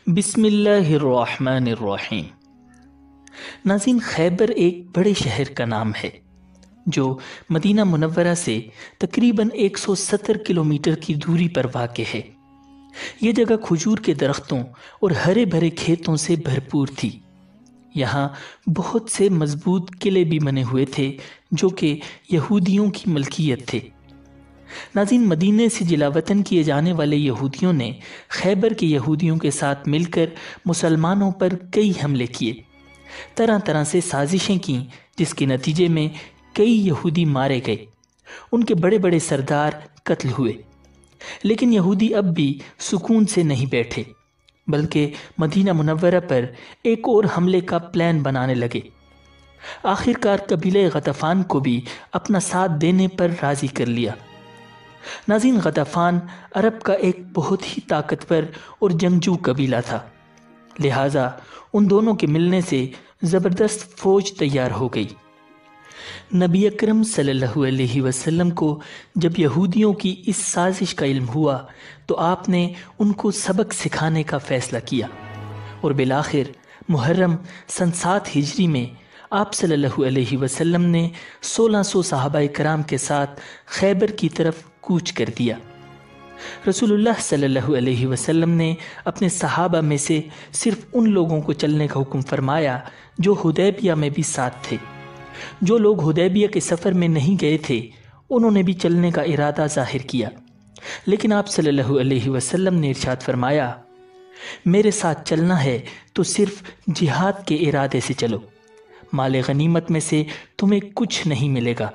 بسم اللہ الرحمن الرحیم۔ ناظرین، خیبر ایک بڑے شہر کا نام ہے جو مدینہ منورہ سے تقریباً 170 کلومیٹر کی دوری پر واقع ہے۔ یہ جگہ کھجور کے درختوں اور ہرے بھرے کھیتوں سے بھرپور تھی۔ یہاں بہت سے مضبوط قلعے بھی بنے ہوئے تھے جو کہ یہودیوں کی ملکیت تھے۔ ناظرین، مدینے سے جلا وطن کیے جانے والے یہودیوں نے خیبر کے یہودیوں کے ساتھ مل کر مسلمانوں پر کئی حملے کیے، طرح طرح سے سازشیں کیں، جس کے نتیجے میں کئی یہودی مارے گئے، ان کے بڑے بڑے سردار قتل ہوئے۔ لیکن یہودی اب بھی سکون سے نہیں بیٹھے، بلکہ مدینہ منورہ پر ایک اور حملے کا پلان بنانے لگے۔ آخر کار قبیلہ غطفان کو بھی اپنا ساتھ دینے پر راضی کر لیا۔ ناظرین، غطفان عرب کا ایک بہت ہی طاقتور اور جنگجو قبیلہ تھا، لہٰذا ان دونوں کے ملنے سے زبردست فوج تیار ہو گئی۔ نبی اکرم صلی اللہ علیہ وسلم کو جب یہودیوں کی اس سازش کا علم ہوا تو آپ نے ان کو سبق سکھانے کا فیصلہ کیا، اور بالآخر محرم سن 7 ہجری میں آپ صلی اللہ علیہ وسلم نے 1600 صحابہ کرام کے ساتھ خیبر کی طرف کوچ کر دیا۔ رسول اللہ صلی اللہ علیہ وسلم نے اپنے صحابہ میں سے صرف ان لوگوں کو چلنے کا حکم فرمایا جو حدیبیہ میں بھی ساتھ تھے۔ جو لوگ حدیبیہ کے سفر میں نہیں گئے تھے انہوں نے بھی چلنے کا ارادہ ظاہر کیا، لیکن آپ صلی اللہ علیہ وسلم نے ارشاد فرمایا، میرے ساتھ چلنا ہے تو صرف جہاد کے ارادے سے چلو، مال غنیمت میں سے تمہیں کچھ نہیں ملے گا۔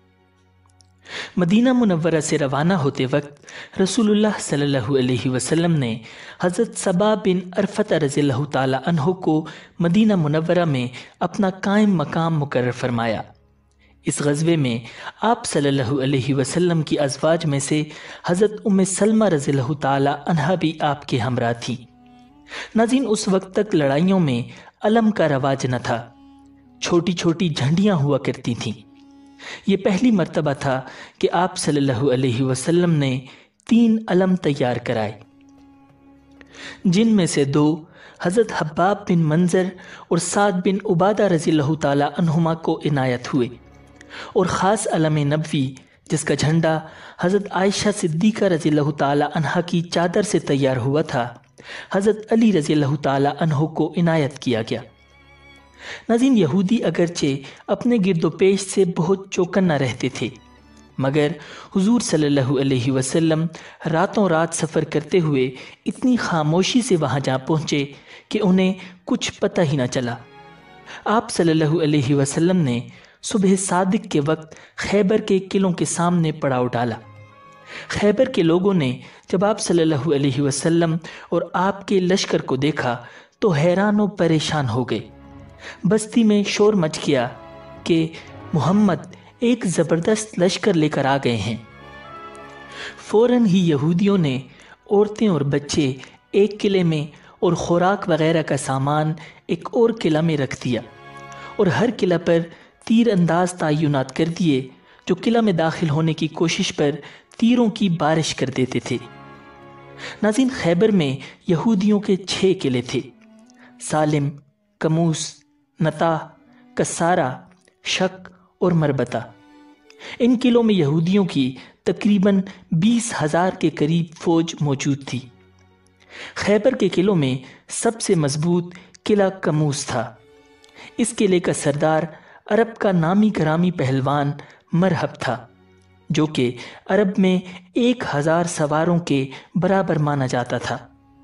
مدینہ منورہ سے روانہ ہوتے وقت رسول اللہ صلی اللہ علیہ وسلم نے حضرت صبا بن عرفۃ رضی اللہ تعالی عنہ کو مدینہ منورہ میں اپنا قائم مقام مقرر فرمایا۔ اس غزوے میں آپ صلی اللہ علیہ وسلم کی ازواج میں سے حضرت ام سلمہ رضی اللہ تعالی عنہا بھی آپ کے ہمراہ تھی۔ ناظرین، اس وقت تک لڑائیوں میں علم کا رواج نہ تھا، چھوٹی چھوٹی جھنڈیاں ہوا کرتی تھیں۔ یہ پہلی مرتبہ تھا کہ آپ صلی اللہ علیہ وسلم نے 3 علم تیار کرائے، جن میں سے 2 حضرت حباب بن منظر اور سعد بن عبادہ رضی اللہ تعالی عنہما کو عنایت ہوئے، اور خاص علم نبوی جس کا جھنڈا حضرت عائشہ صدیقہ رضی اللہ تعالی عنہا کی چادر سے تیار ہوا تھا، حضرت علی رضی اللہ تعالی عنہ کو عنایت کیا گیا۔ ناظرین، یہودی اگرچہ اپنے گرد و پیش سے بہت چوکنا رہتے تھے، مگر حضور صلی اللہ علیہ وسلم راتوں رات سفر کرتے ہوئے اتنی خاموشی سے وہاں جا پہنچے کہ انہیں کچھ پتہ ہی نہ چلا۔ آپ صلی اللہ علیہ وسلم نے صبح صادق کے وقت خیبر کے قلعوں کے سامنے پڑاؤ ڈالا۔ خیبر کے لوگوں نے جب آپ صلی اللہ علیہ وسلم اور آپ کے لشکر کو دیکھا تو حیران و پریشان ہو گئے۔ بستی میں شور مچ گیا کہ محمد ایک زبردست لشکر لے کر آ گئے ہیں۔ فوراً ہی یہودیوں نے عورتیں اور بچے ایک قلعے میں اور خوراک وغیرہ کا سامان ایک اور قلعہ میں رکھ دیا، اور ہر قلعہ پر تیر انداز تعینات کر دیے جو قلعہ میں داخل ہونے کی کوشش پر تیروں کی بارش کر دیتے تھے۔ ناظرین، خیبر میں یہودیوں کے 6 قلعے تھے: سالم، کموس، نتا، کسارہ، شک اور مربتہ۔ ان قلعوں میں یہودیوں کی تقریباً 20,000 کے قریب فوج موجود تھی۔ خیبر کے قلعوں میں سب سے مضبوط قلعہ کموس تھا۔ اس قلعے کا سردار عرب کا نامی گرامی پہلوان مرہب تھا، جو کہ عرب میں 1000 سواروں کے برابر مانا جاتا تھا۔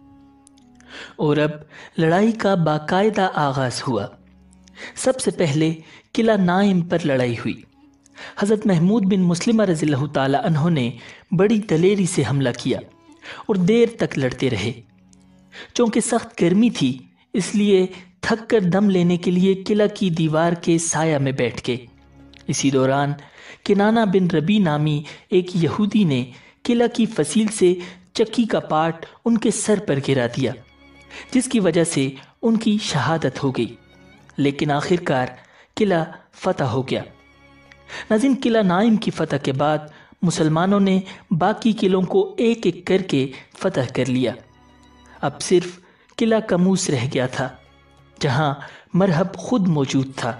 اور اب لڑائی کا باقاعدہ آغاز ہوا۔ سب سے پہلے قلعہ نائم پر لڑائی ہوئی۔ حضرت محمود بن مسلمہ رضی اللہ تعالی عنہ نے بڑی دلیری سے حملہ کیا اور دیر تک لڑتے رہے۔ چونکہ سخت گرمی تھی اس لیے تھک کر دم لینے کے لیے قلعہ کی دیوار کے سایہ میں بیٹھ گئے۔ اسی دوران کنانہ بن ربی نامی ایک یہودی نے قلعہ کی فصیل سے چکی کا پارٹ ان کے سر پر گرا دیا، جس کی وجہ سے ان کی شہادت ہو گئی، لیکن آخر کار قلعہ فتح ہو گیا۔ ناظرین، قلعہ نائم کی فتح کے بعد مسلمانوں نے باقی قلعوں کو ایک ایک کر کے فتح کر لیا۔ اب صرف قلعہ کموس رہ گیا تھا جہاں مرحب خود موجود تھا۔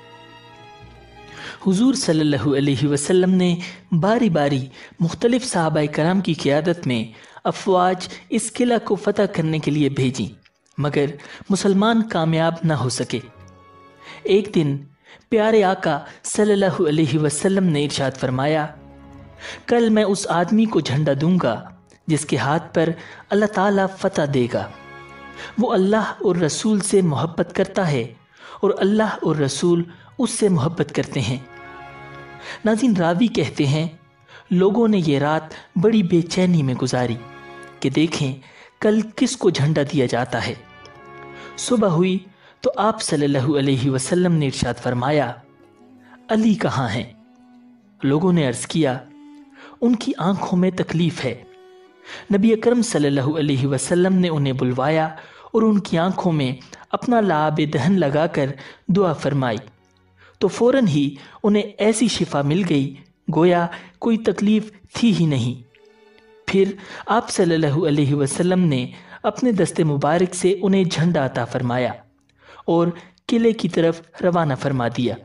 حضور صلی اللہ علیہ وسلم نے باری باری مختلف صحابہ کرام کی قیادت میں افواج اس قلعہ کو فتح کرنے کے لیے بھیجیں، مگر مسلمان کامیاب نہ ہو سکے۔ ایک دن پیارے آقا صلی اللہ علیہ وسلم نے ارشاد فرمایا، کل میں اس آدمی کو جھنڈا دوں گا جس کے ہاتھ پر اللہ تعالیٰ فتح دے گا۔ وہ اللہ اور رسول سے محبت کرتا ہے اور اللہ اور رسول اس سے محبت کرتے ہیں۔ ناظرین، راوی کہتے ہیں لوگوں نے یہ رات بڑی بے چینی میں گزاری کہ دیکھیں کل کس کو جھنڈا دیا جاتا ہے۔ صبح ہوئی تو آپ صلی اللہ علیہ وسلم نے ارشاد فرمایا، علی کہاں ہیں؟ لوگوں نے عرض کیا، ان کی آنکھوں میں تکلیف ہے۔ نبی اکرم صلی اللہ علیہ وسلم نے انہیں بلوایا اور ان کی آنکھوں میں اپنا لعاب دہن لگا کر دعا فرمائی تو فوراً ہی انہیں ایسی شفا مل گئی گویا کوئی تکلیف تھی ہی نہیں۔ پھر آپ صلی اللہ علیہ وسلم نے اپنے دست مبارک سے انہیں جھنڈا عطا فرمایا اور قلعے کی طرف روانہ فرما دیا۔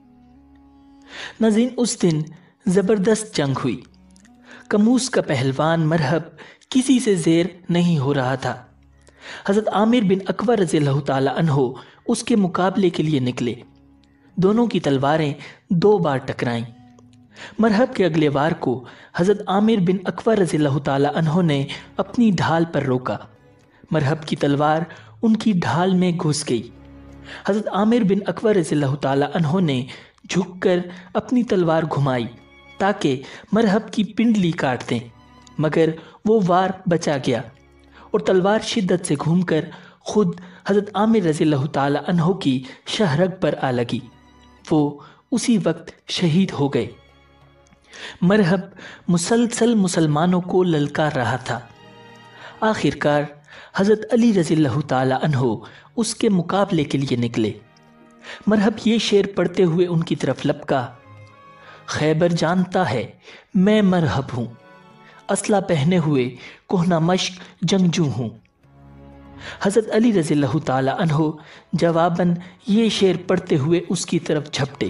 ناظرین، اس دن زبردست جنگ ہوئی۔ کموس کا پہلوان مرحب کسی سے زیر نہیں ہو رہا تھا۔ حضرت عامر بن اکوع رضی اللہ تعالی عنہ اس کے مقابلے کے لیے نکلے۔ دونوں کی تلواریں 2 بار ٹکرائیں۔ مرحب کے اگلے وار کو حضرت عامر بن اکوع رضی اللہ تعالی عنہ نے اپنی ڈھال پر روکا۔ مرحب کی تلوار ان کی ڈھال میں گھس گئی۔ حضرت عامر بن اکوع رضی اللہ تعالی عنہ نے جھک کر اپنی تلوار گھمائی تاکہ مرحب کی پنڈلی کاٹ دیں، مگر وہ وار بچا گیا اور تلوار شدت سے گھوم کر خود حضرت عامر رضی اللہ تعالی عنہ کی شہرگ پر آ لگی۔ وہ اسی وقت شہید ہو گئے۔ مرحب مسلسل مسلمانوں کو للکار رہا تھا۔ آخر کار حضرت علی رضی اللہ تعالی عنہ اس کے مقابلے کے لیے نکلے۔ مرحب یہ شعر پڑھتے ہوئے ان کی طرف لپکا، خیبر جانتا ہے میں مرحب ہوں، اسلحہ پہنے ہوئے کہنا مشق جنگجو ہوں۔ حضرت علی رضی اللہ تعالی عنہ جواباً یہ شعر پڑھتے ہوئے اس کی طرف جھپٹے،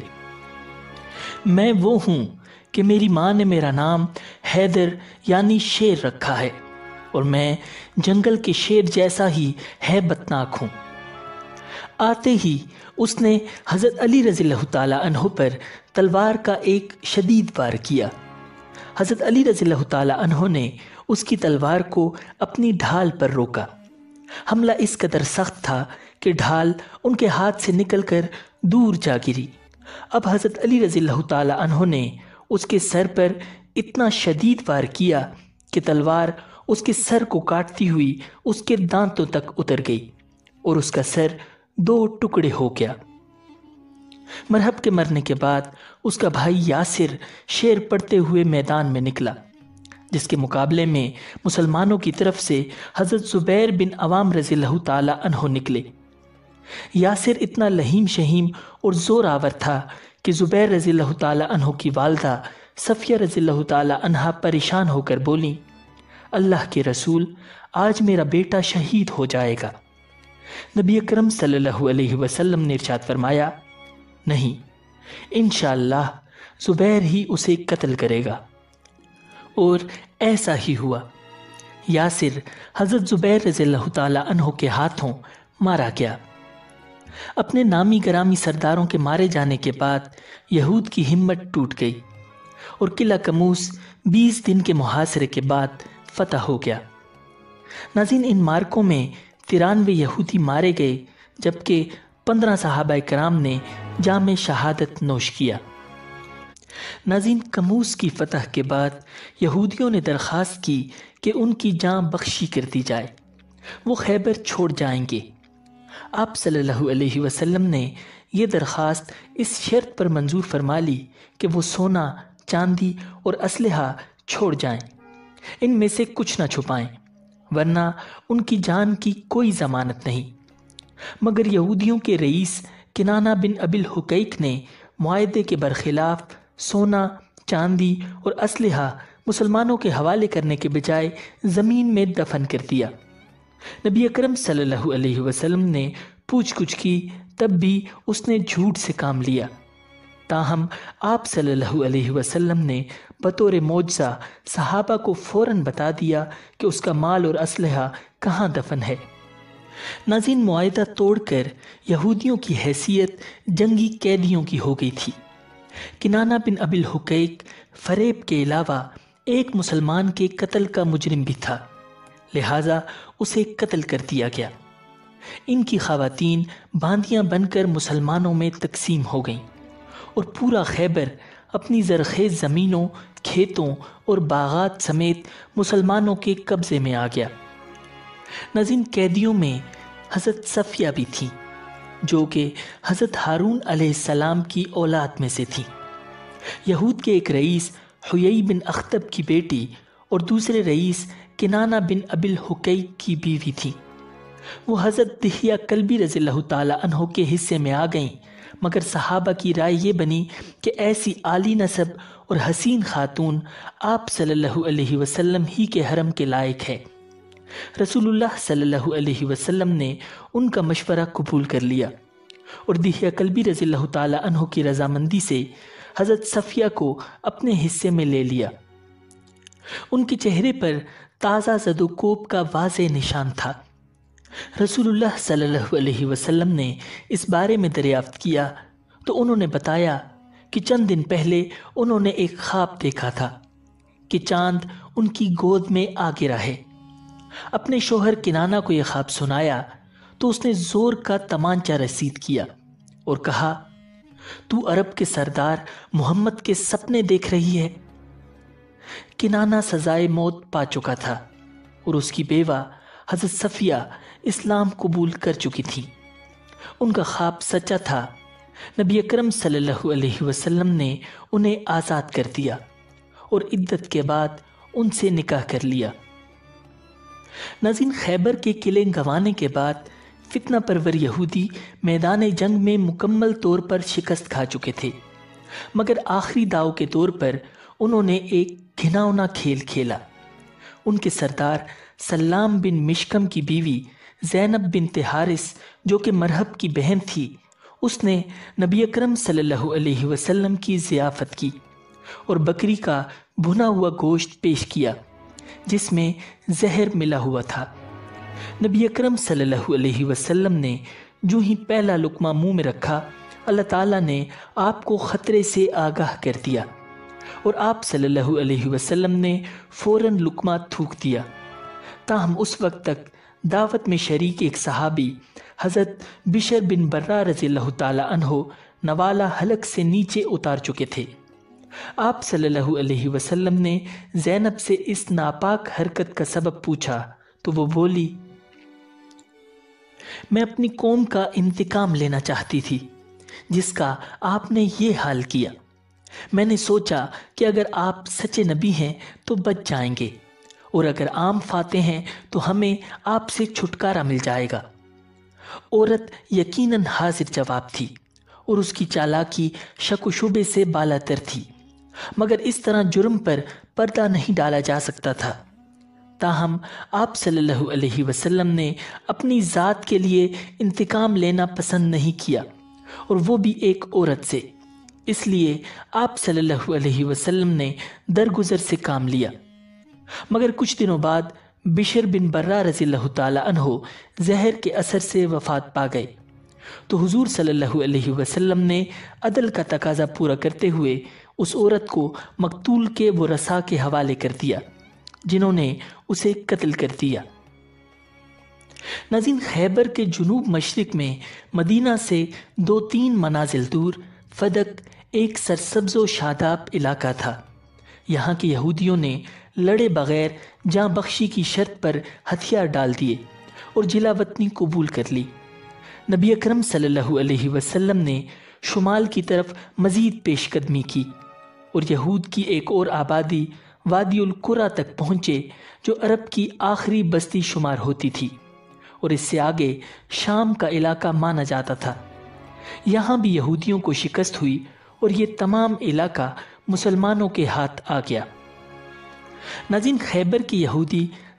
میں وہ ہوں کہ میری ماں نے میرا نام حیدر یعنی شیر رکھا ہے اور میں جنگل کے شیر جیسا ہی ہیبتناک ہوں۔ آتے ہی اس نے حضرت علی رضی اللہ تعالی عنہ پر تلوار کا ایک شدید وار کیا۔ حضرت علی رضی اللہ تعالی عنہ نے اس کی تلوار کو اپنی ڈھال پر روکا۔ حملہ اس قدر سخت تھا کہ ڈھال ان کے ہاتھ سے نکل کر دور جا گری۔ اب حضرت علی رضی اللہ تعالی عنہ نے اس کے سر پر اتنا شدید وار کیا کہ تلوار اس کے سر کو کاٹتی ہوئی اس کے دانتوں تک اتر گئی اور اس کا سر 2 ٹکڑے ہو گیا۔ مرحب کے مرنے کے بعد اس کا بھائی یاسر شعر پڑھتے ہوئے میدان میں نکلا، جس کے مقابلے میں مسلمانوں کی طرف سے حضرت زبیر بن عوام رضی اللہ تعالی عنہ نکلے۔ یاسر اتنا لہیم شہیم اور زور آور تھا کہ زبیر رضی اللہ تعالی عنہ کی والدہ صفیہ رضی اللہ تعالی عنہ پریشان ہو کر بولیں، اللہ کے رسول، آج میرا بیٹا شہید ہو جائے گا۔ نبی اکرم صلی اللہ علیہ وسلم نے ارشاد فرمایا، نہیں، انشاءاللہ زبیر ہی اسے قتل کرے گا۔ اور ایسا ہی ہوا۔ یاسر حضرت زبیر رضی اللہ تعالی عنہ کے ہاتھوں مارا گیا۔ اپنے نامی گرامی سرداروں کے مارے جانے کے بعد یہود کی ہمت ٹوٹ گئی اور قلعہ کموس 20 دن کے محاصرے کے بعد فتح ہو گیا۔ ناظرین، ان مارکوں میں 93 یہودی مارے گئے جبکہ 15 صحابہ کرام نے جام شہادت نوش کیا۔ ناظرین، کموس کی فتح کے بعد یہودیوں نے درخواست کی کہ ان کی جان بخشی کر دی جائے، وہ خیبر چھوڑ جائیں گے۔ آپ صلی اللہ علیہ وسلم نے یہ درخواست اس شرط پر منظور فرما لی کہ وہ سونا، چاندی اور اسلحہ چھوڑ جائیں، ان میں سے کچھ نہ چھپائیں، ورنہ ان کی جان کی کوئی ضمانت نہیں۔ مگر یہودیوں کے رئیس کنانہ بن ابی الحقیق نے معاہدے کے برخلاف سونا، چاندی اور اسلحہ مسلمانوں کے حوالے کرنے کے بجائے زمین میں دفن کر دیا۔ نبی اکرم صلی اللہ علیہ وسلم نے پوچھ گچھ کی، تب بھی اس نے جھوٹ سے کام لیا۔ تاہم آپ صلی اللہ علیہ وسلم نے بطور معجزہ صحابہ کو فوراً بتا دیا کہ اس کا مال اور اسلحہ کہاں دفن ہے۔ ناظرین، معاہدہ توڑ کر یہودیوں کی حیثیت جنگی قیدیوں کی ہو گئی تھی۔ کنانہ بن ابی الحقیق فریب کے علاوہ ایک مسلمان کے قتل کا مجرم بھی تھا، لہٰذا اسے قتل کر دیا گیا۔ ان کی خواتین باندیاں بن کر مسلمانوں میں تقسیم ہو گئیں اور پورا خیبر اپنی زرخیز زمینوں، کھیتوں اور باغات سمیت مسلمانوں کے قبضے میں آ گیا۔ ناظرین، قیدیوں میں حضرت صفیہ بھی تھی، جو کہ حضرت ہارون علیہ السلام کی اولاد میں سے تھی۔ یہود کے ایک رئیس حیی بن اخطب کی بیٹی اور دوسرے رئیس کنانہ بن ابی الحقیق کی بیوی تھی۔ وہ حضرت دحیہ کلبی رضی اللہ تعالی عنہ کے حصے میں آ گئیں، مگر صحابہ کی رائے یہ بنی کہ ایسی عالی نسب اور حسین خاتون آپ صلی اللہ علیہ وسلم ہی کے حرم کے لائق ہے۔ رسول اللہ صلی اللہ علیہ وسلم نے ان کا مشورہ قبول کر لیا اور دحیہ کلبی رضی اللہ تعالی عنہ کی رضامندی سے حضرت صفیہ کو اپنے حصے میں لے لیا۔ ان کے چہرے پر تازہ زد و کوب کا واضح نشان تھا۔ رسول اللہ صلی اللہ علیہ وسلم نے اس بارے میں دریافت کیا تو انہوں نے بتایا کہ چند دن پہلے انہوں نے ایک خواب دیکھا تھا کہ چاند ان کی گود میں آ گرا ہے۔ اپنے شوہر کنانہ کو یہ خواب سنایا تو اس نے زور کا تمانچہ رسید کیا اور کہا، تو عرب کے سردار محمد کے سپنے دیکھ رہی ہے۔ کنانہ سزائے موت پا چکا تھا اور اس کی بیوہ حضرت صفیہ اسلام قبول کر چکی تھی۔ ان کا خواب سچا تھا۔ نبی اکرم صلی اللہ علیہ وسلم نے انہیں آزاد کر دیا اور عدت کے بعد ان سے نکاح کر لیا۔ ناظرین، خیبر کے قلعے گنوانے کے بعد فتنہ پرور یہودی میدان جنگ میں مکمل طور پر شکست کھا چکے تھے، مگر آخری داؤ کے طور پر انہوں نے ایک گھناؤنا کھیل کھیلا۔ ان کے سردار سلام بن مشکم کی بیوی زینب بنت حارث، جو کہ مرہب کی بہن تھی، اس نے نبی اکرم صلی اللہ علیہ وسلم کی ضیافت کی اور بکری کا بھنا ہوا گوشت پیش کیا جس میں زہر ملا ہوا تھا۔ نبی اکرم صلی اللہ علیہ وسلم نے جو ہی پہلا لقمہ منہ میں رکھا، اللہ تعالیٰ نے آپ کو خطرے سے آگاہ کر دیا اور آپ صلی اللہ علیہ وسلم نے فوراً لقمہ تھوک دیا۔ تاہم اس وقت تک دعوت میں شریک ایک صحابی حضرت بشر بن برہ رضی اللہ تعالی عنہ نوالا حلق سے نیچے اتار چکے تھے۔ آپ صلی اللہ علیہ وسلم نے زینب سے اس ناپاک حرکت کا سبب پوچھا تو وہ بولی، میں اپنی قوم کا انتقام لینا چاہتی تھی جس کا آپ نے یہ حال کیا۔ میں نے سوچا کہ اگر آپ سچے نبی ہیں تو بچ جائیں گے اور اگر عام فاتح ہیں تو ہمیں آپ سے چھٹکارا مل جائے گا۔ عورت یقیناً حاضر جواب تھی اور اس کی چالاکی شک و شبے سے بالا تر تھی، مگر اس طرح جرم پر پردہ نہیں ڈالا جا سکتا تھا۔ تاہم آپ صلی اللہ علیہ وسلم نے اپنی ذات کے لیے انتقام لینا پسند نہیں کیا، اور وہ بھی ایک عورت سے۔ اس لیے آپ صلی اللہ علیہ وسلم نے درگزر سے کام لیا۔ مگر کچھ دنوں بعد بشر بن برہ رضی اللہ تعالی عنہ زہر کے اثر سے وفات پا گئے تو حضور صلی اللہ علیہ وسلم نے عدل کا تقاضا پورا کرتے ہوئے اس عورت کو مقتول کے ورثاء کے حوالے کر دیا، جنہوں نے اسے قتل کر دیا۔ ناظرین، خیبر کے جنوب مشرق میں مدینہ سے 2-3 منازل دور فدق ایک سرسبز و شاداب علاقہ تھا۔ یہاں کے یہودیوں نے لڑے بغیر جاں بخشی کی شرط پر ہتھیار ڈال دیے اور جلا وطنی قبول کر لی۔ نبی اکرم صلی اللہ علیہ وسلم نے شمال کی طرف مزید پیش قدمی کی اور یہود کی ایک اور آبادی وادی القرا تک پہنچے، جو عرب کی آخری بستی شمار ہوتی تھی اور اس سے آگے شام کا علاقہ مانا جاتا تھا۔ یہاں بھی یہودیوں کو شکست ہوئی اور یہ تمام علاقہ مسلمانوں کے ہاتھ آ گیا۔ ناظرین، خیبر کے یہودی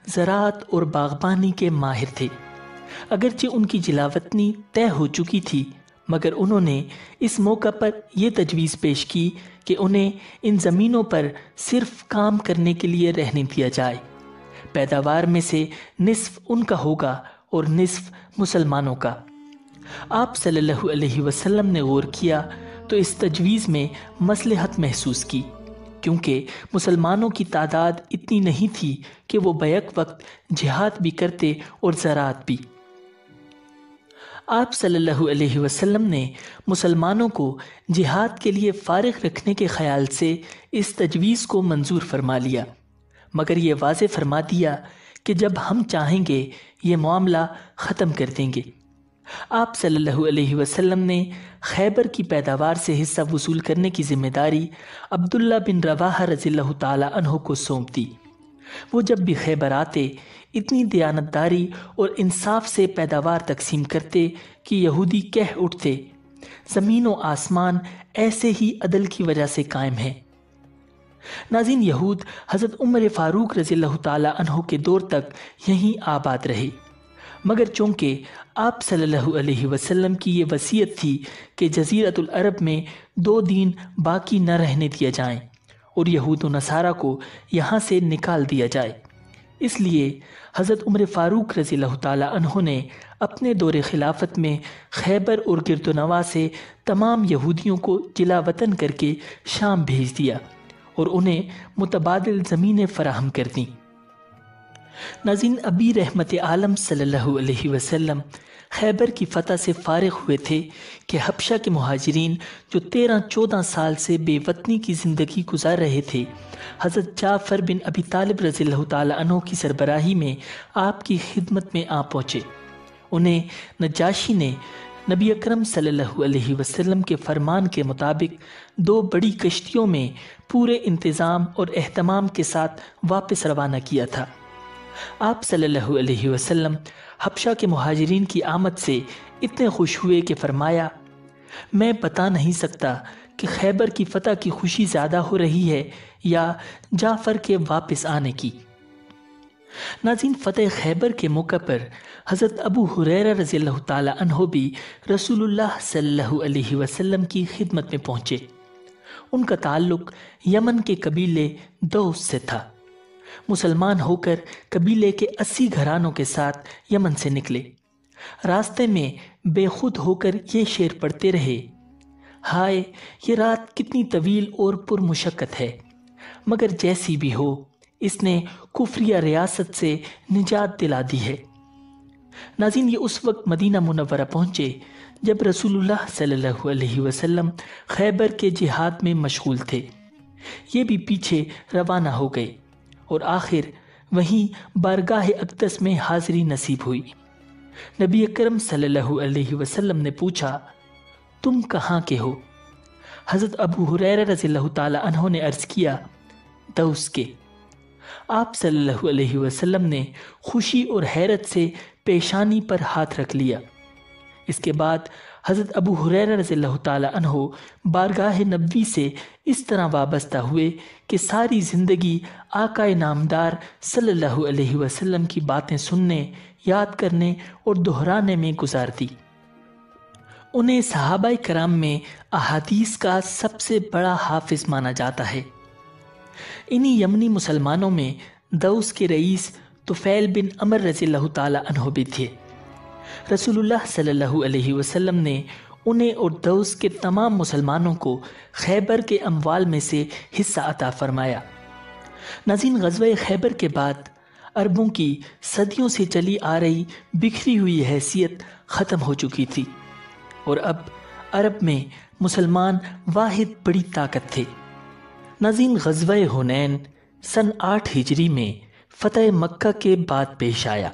زراعت اور باغبانی کے ماہر تھے۔ اگرچہ ان کی جلاوطنی طے ہو چکی تھی، مگر انہوں نے اس موقع پر یہ تجویز پیش کی کہ انہیں ان زمینوں پر صرف کام کرنے کے لیے رہنے دیا جائے۔ پیداوار میں سے نصف ان کا ہوگا اور نصف مسلمانوں کا۔ آپ صلی اللہ علیہ وسلم نے غور کیا تو اس تجویز میں مصلحت محسوس کی، کیونکہ مسلمانوں کی تعداد اتنی نہیں تھی کہ وہ بیک وقت جہاد بھی کرتے اور زراعت بھی۔ آپ صلی اللہ علیہ وسلم نے مسلمانوں کو جہاد کے لیے فارغ رکھنے کے خیال سے اس تجویز کو منظور فرما لیا، مگر یہ واضح فرما دیا کہ جب ہم چاہیں گے یہ معاملہ ختم کر دیں گے۔ آپ صلی اللہ علیہ وسلم نے خیبر کی پیداوار سے حصہ وصول کرنے کی ذمہ داری عبداللہ بن رواحہ رضی اللہ تعالی عنہ کو سونپ دی۔ وہ جب بھی خیبر آتے اتنی دیانتداری اور انصاف سے پیداوار تقسیم کرتے کہ یہودی کہہ اٹھتے، زمین و آسمان ایسے ہی عدل کی وجہ سے قائم ہے۔ ناظرین، یہود حضرت عمر فاروق رضی اللہ تعالی عنہ کے دور تک یہیں آباد رہے، مگر چونکہ آپ صلی اللہ علیہ وسلم کی یہ وصیت تھی کہ جزیرۃ العرب میں 2 دین باقی نہ رہنے دیا جائیں اور یہود و نصارہ کو یہاں سے نکال دیا جائے، اس لیے حضرت عمر فاروق رضی اللہ تعالی عنہ نے اپنے دور خلافت میں خیبر اور گرد و نواح سے تمام یہودیوں کو جلا وطن کر کے شام بھیج دیا اور انہیں متبادل زمینیں فراہم کر دیں۔ ناظرین، ابی رحمت عالم صلی اللہ علیہ وسلم خیبر کی فتح سے فارغ ہوئے تھے کہ حبشہ کے مہاجرین جو 13-14 سال سے بے وطنی کی زندگی گزار رہے تھے، حضرت جعفر بن ابی طالب رضی اللہ تعالی عنہ کی سربراہی میں آپ کی خدمت میں آ پہنچے۔ انہیں نجاشی نے نبی اکرم صلی اللہ علیہ وسلم کے فرمان کے مطابق 2 بڑی کشتیوں میں پورے انتظام اور اہتمام کے ساتھ واپس روانہ کیا تھا۔ آپ صلی اللہ علیہ وسلم حبشہ کے مہاجرین کی آمد سے اتنے خوش ہوئے کہ فرمایا، میں بتا نہیں سکتا کہ خیبر کی فتح کی خوشی زیادہ ہو رہی ہے یا جعفر کے واپس آنے کی۔ ناظرین، فتح خیبر کے موقع پر حضرت ابو ہریرہ رضی اللہ تعالی عنہ بھی رسول اللہ صلی اللہ علیہ وسلم کی خدمت میں پہنچے۔ ان کا تعلق یمن کے قبیلے دوس سے تھا۔ مسلمان ہو کر قبیلے کے 80 گھرانوں کے ساتھ یمن سے نکلے۔ راستے میں بے خود ہو کر یہ شعر پڑھتے رہے، ہائے یہ رات کتنی طویل اور پرمشقت ہے، مگر جیسی بھی ہو اس نے کفریہ ریاست سے نجات دلا دی ہے۔ ناظرین، یہ اس وقت مدینہ منورہ پہنچے جب رسول اللہ صلی اللہ علیہ وسلم خیبر کے جہاد میں مشغول تھے۔ یہ بھی پیچھے روانہ ہو گئے اور آخر وہیں بارگاہ اقدس میں حاضری نصیب ہوئی۔ نبی اکرم صلی اللہ علیہ وسلم نے پوچھا، تم کہاں کے ہو؟ حضرت ابو ہریرہ رضی اللہ تعالی عنہ نے عرض کیا، دوس کے۔ آپ صلی اللہ علیہ وسلم نے خوشی اور حیرت سے پیشانی پر ہاتھ رکھ لیا۔ اس کے بعد حضرت ابو ہریرہ رضی اللہ تعالی عنہ بارگاہ نبوی سے اس طرح وابستہ ہوئے کہ ساری زندگی آقا نامدار صلی اللہ علیہ وسلم کی باتیں سننے، یاد کرنے اور دہرانے میں گزار دی۔ انہیں صحابہ کرام میں احادیث کا سب سے بڑا حافظ مانا جاتا ہے۔ انہی یمنی مسلمانوں میں دوس کے رئیس طفیل بن عمر رضی اللہ تعالی عنہ بھی تھے۔ رسول اللہ صلی اللہ علیہ وسلم نے انہیں اور دوس کے تمام مسلمانوں کو خیبر کے اموال میں سے حصہ عطا فرمایا۔ ناظرین، غزوہ خیبر کے بعد عربوں کی صدیوں سے چلی آ رہی بکھری ہوئی حیثیت ختم ہو چکی تھی اور اب عرب میں مسلمان واحد بڑی طاقت تھے۔ ناظرین، غزوہ حنین سن 8 ہجری میں فتح مکہ کے بعد پیش آیا،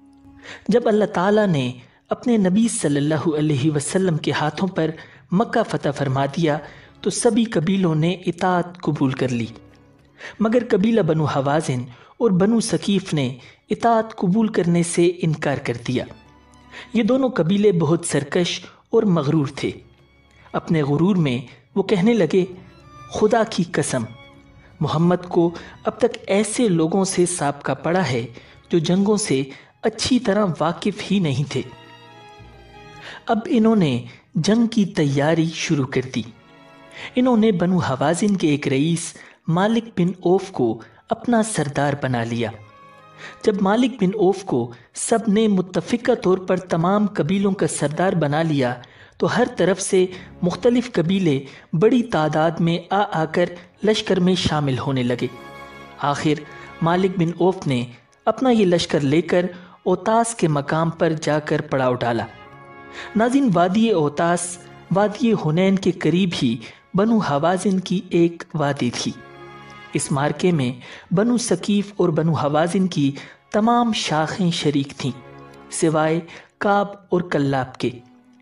جب اللہ تعالیٰ نے اپنے نبی صلی اللہ علیہ وسلم کے ہاتھوں پر مکہ فتح فرما دیا تو سبھی قبیلوں نے اطاعت قبول کر لی، مگر قبیلہ بنو حوازن اور بنو ثقیف نے اطاعت قبول کرنے سے انکار کر دیا۔ یہ دونوں قبیلے بہت سرکش اور مغرور تھے۔ اپنے غرور میں وہ کہنے لگے، خدا کی قسم، محمد کو اب تک ایسے لوگوں سے سابقہ پڑا ہے جو جنگوں سے اچھی طرح واقف ہی نہیں تھے۔ اب انہوں نے جنگ کی تیاری شروع کر دی۔ انہوں نے بنو حوازن کے ایک رئیس مالک بن اوف کو اپنا سردار بنا لیا۔ جب مالک بن اوف کو سب نے متفقہ طور پر تمام قبیلوں کا سردار بنا لیا تو ہر طرف سے مختلف قبیلے بڑی تعداد میں آ کر لشکر میں شامل ہونے لگے۔ آخر مالک بن اوف نے اپنا یہ لشکر لے کر اوتاس کے مقام پر جا کر پڑاؤ ڈالا۔ ناظرین، وادی اوتاس وادی حنین کے قریب ہی بنو حوازن کی ایک وادی تھی۔ اس مارکے میں بنو ثقیف اور بنو حوازن کی تمام شاخیں شریک تھیں سوائے کعب اور کلاب کے۔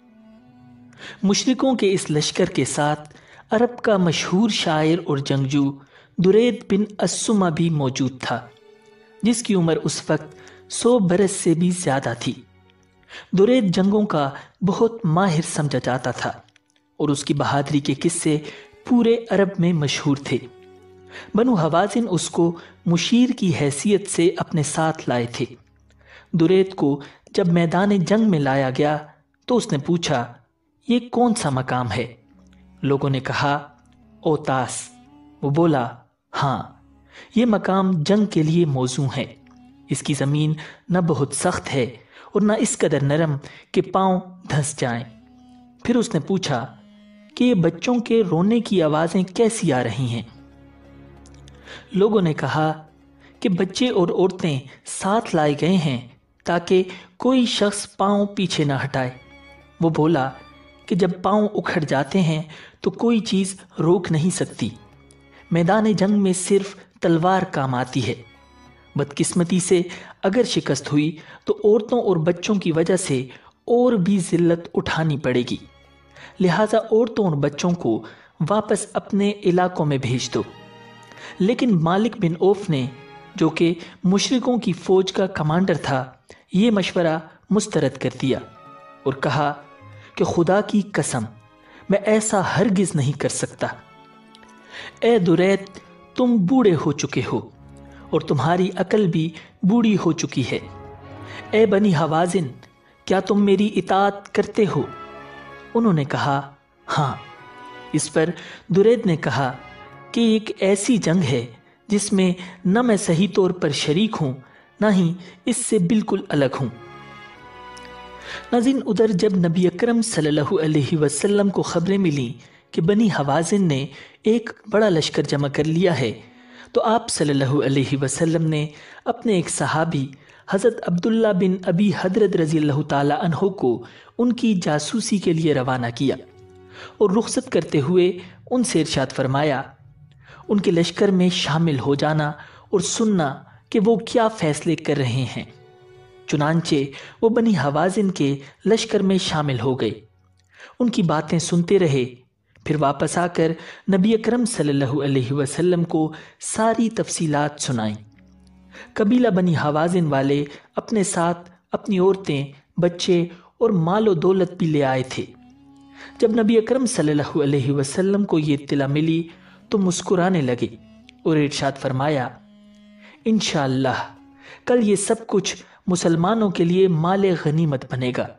مشرکوں کے اس لشکر کے ساتھ عرب کا مشہور شاعر اور جنگجو درید بن السمہ بھی موجود تھا، جس کی عمر اس وقت 100 برس سے بھی زیادہ تھی۔ درید جنگوں کا بہت ماہر سمجھا جاتا تھا اور اس کی بہادری کے قصے پورے عرب میں مشہور تھے۔ بنو حوازن اس کو مشیر کی حیثیت سے اپنے ساتھ لائے تھے۔ درید کو جب میدان جنگ میں لایا گیا تو اس نے پوچھا، یہ کون سا مقام ہے؟ لوگوں نے کہا، اوتاس۔ وہ بولا، ہاں، یہ مقام جنگ کے لیے موزوں ہے۔ اس کی زمین نہ بہت سخت ہے اور نہ اس قدر نرم کہ پاؤں دھنس جائیں۔ پھر اس نے پوچھا کہ یہ بچوں کے رونے کی آوازیں کیسی آ رہی ہیں؟ لوگوں نے کہا کہ بچے اور عورتیں ساتھ لائے گئے ہیں تاکہ کوئی شخص پاؤں پیچھے نہ ہٹائے۔ وہ بولا کہ جب پاؤں اکھڑ جاتے ہیں تو کوئی چیز روک نہیں سکتی۔ میدان جنگ میں صرف تلوار کام آتی ہے۔ بدقسمتی سے اگر شکست ہوئی تو عورتوں اور بچوں کی وجہ سے اور بھی ذلت اٹھانی پڑے گی، لہٰذا عورتوں اور بچوں کو واپس اپنے علاقوں میں بھیج دو۔ لیکن مالک بن اوف نے، جو کہ مشرکوں کی فوج کا کمانڈر تھا، یہ مشورہ مسترد کر دیا اور کہا کہ خدا کی قسم، میں ایسا ہرگز نہیں کر سکتا۔ اے درید، تم بوڑھے ہو چکے ہو اور تمہاری عقل بھی بوڑھی ہو چکی ہے۔ اے بنی حوازن، کیا تم میری اطاعت کرتے ہو؟ انہوں نے کہا، ہاں۔ اس پر درید نے کہا کہ ایک ایسی جنگ ہے جس میں نہ میں صحیح طور پر شریک ہوں نہ ہی اس سے بالکل الگ ہوں۔ ناظرین، ادھر جب نبی اکرم صلی اللہ علیہ وسلم کو خبریں ملی کہ بنی حوازن نے ایک بڑا لشکر جمع کر لیا ہے تو آپ صلی اللہ علیہ وسلم نے اپنے ایک صحابی حضرت عبداللہ بن ابی حدرد رضی اللہ تعالی عنہ کو ان کی جاسوسی کے لیے روانہ کیا اور رخصت کرتے ہوئے ان سے ارشاد فرمایا، ان کے لشکر میں شامل ہو جانا اور سننا کہ وہ کیا فیصلے کر رہے ہیں۔ چنانچہ وہ بنی حوازن کے لشکر میں شامل ہو گئے، ان کی باتیں سنتے رہے، پھر واپس آ کر نبی اکرم صلی اللہ علیہ وسلم کو ساری تفصیلات سنائیں۔ قبیلہ بنی حوازن والے اپنے ساتھ اپنی عورتیں، بچے اور مال و دولت بھی لے آئے تھے۔ جب نبی اکرم صلی اللہ علیہ وسلم کو یہ اطلاع ملی تو مسکرانے لگے اور ارشاد فرمایا، انشاءاللہ کل یہ سب کچھ مسلمانوں کے لیے مال غنیمت بنے گا۔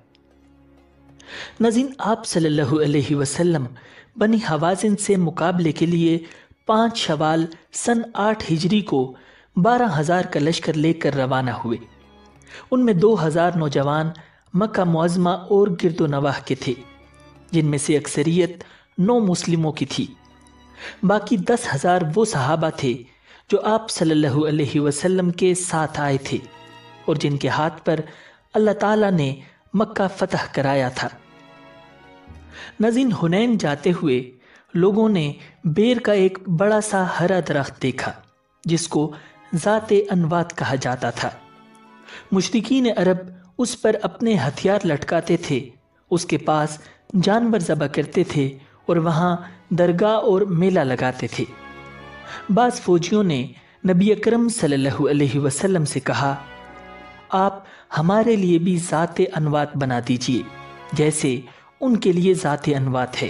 ناظرین، آپ صلی اللہ علیہ وسلم بنی حوازن سے مقابلے کے لیے 5 شوال سن 8 ہجری کو 12,000 کا لشکر لے کر روانہ ہوئے۔ ان میں 2,000 نوجوان مکہ معظمہ اور گرد و نواح کے تھے، جن میں سے اکثریت نو مسلموں کی تھی۔ باقی 10,000 وہ صحابہ تھے جو آپ صلی اللہ علیہ وسلم کے ساتھ آئے تھے اور جن کے ہاتھ پر اللہ تعالیٰ نے مکہ فتح کرایا تھا۔ ناظرین، حنین جاتے ہوئے لوگوں نے بیر کا ایک بڑا سا ہرا درخت دیکھا جس کو ذات انوات کہا جاتا تھا۔ مشرکین عرب اس پر اپنے ہتھیار لٹکاتے تھے، اس کے پاس جانور ذبح کرتے تھے اور وہاں درگاہ اور میلہ لگاتے تھے۔ بعض فوجیوں نے نبی اکرم صلی اللہ علیہ وسلم سے کہا، آپ ہمارے لیے بھی ذات انوات بنا دیجئے جیسے ان کے لیے ذات انوات ہے۔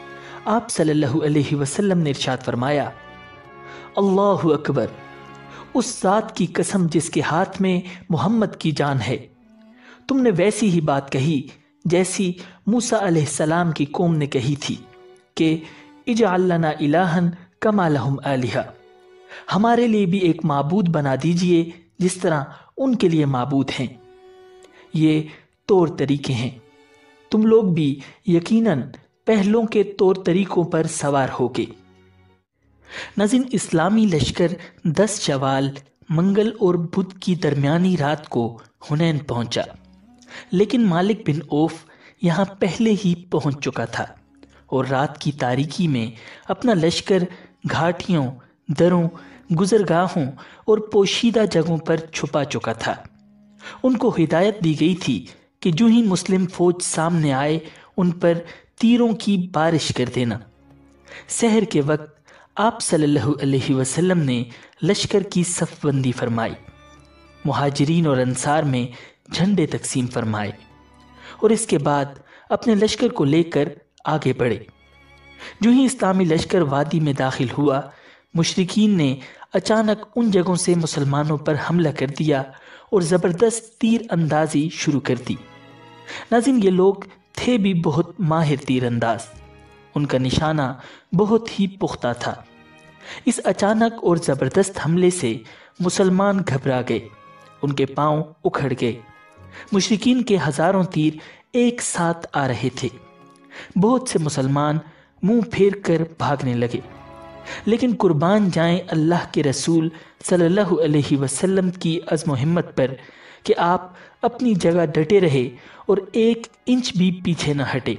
آپ صلی اللہ علیہ وسلم نے ارشاد فرمایا، اللہ اکبر، اس ذات کی قسم جس کے ہاتھ میں محمد کی جان ہے، تم نے ویسی ہی بات کہی جیسی موسیٰ علیہ السلام کی قوم نے کہی تھی کہ اجعل لنا الہا کما لہم آلہہ، ہمارے لیے بھی ایک معبود بنا دیجئے جس طرح ان کے لیے معبود ہیں۔ یہ طور طریقے ہیں، تم لوگ بھی یقیناً پہلوں کے طور طریقوں پر سوار ہوگے۔ ناظرین، اسلامی لشکر 10 شوال منگل اور بدھ کی درمیانی رات کو حنین پہنچا، لیکن مالک بن عوف یہاں پہلے ہی پہنچ چکا تھا اور رات کی تاریکی میں اپنا لشکر گھاٹیوں، دروں، گزرگاہوں اور پوشیدہ جگہوں پر چھپا چکا تھا۔ ان کو ہدایت دی گئی تھی کہ جو ہی مسلم فوج سامنے آئے ان پر تیروں کی بارش کر دینا۔ سحر کے وقت آپ صلی اللہ علیہ وسلم نے لشکر کی صف بندی فرمائی، مہاجرین اور انصار میں جھنڈے تقسیم فرمائے اور اس کے بعد اپنے لشکر کو لے کر آگے بڑھے۔ جو ہی اسلامی لشکر وادی میں داخل ہوا، مشرکین نے اچانک ان جگہوں سے مسلمانوں پر حملہ کر دیا اور زبردست تیر اندازی شروع کر دی۔ ناظرین، یہ لوگ تھے بھی بہت ماہر تیر انداز، ان کا نشانہ بہت ہی پختہ تھا۔ اس اچانک اور زبردست حملے سے مسلمان گھبرا گئے، ان کے پاؤں اکھڑ گئے۔ مشرکین کے ہزاروں تیر ایک ساتھ آ رہے تھے۔ بہت سے مسلمان منہ پھیر کر بھاگنے لگے، لیکن قربان جائیں اللہ کے رسول صلی اللہ علیہ وسلم کی عزم و ہمت پر کہ آپ اپنی جگہ ڈٹے رہے اور 1 انچ بھی پیچھے نہ ہٹے۔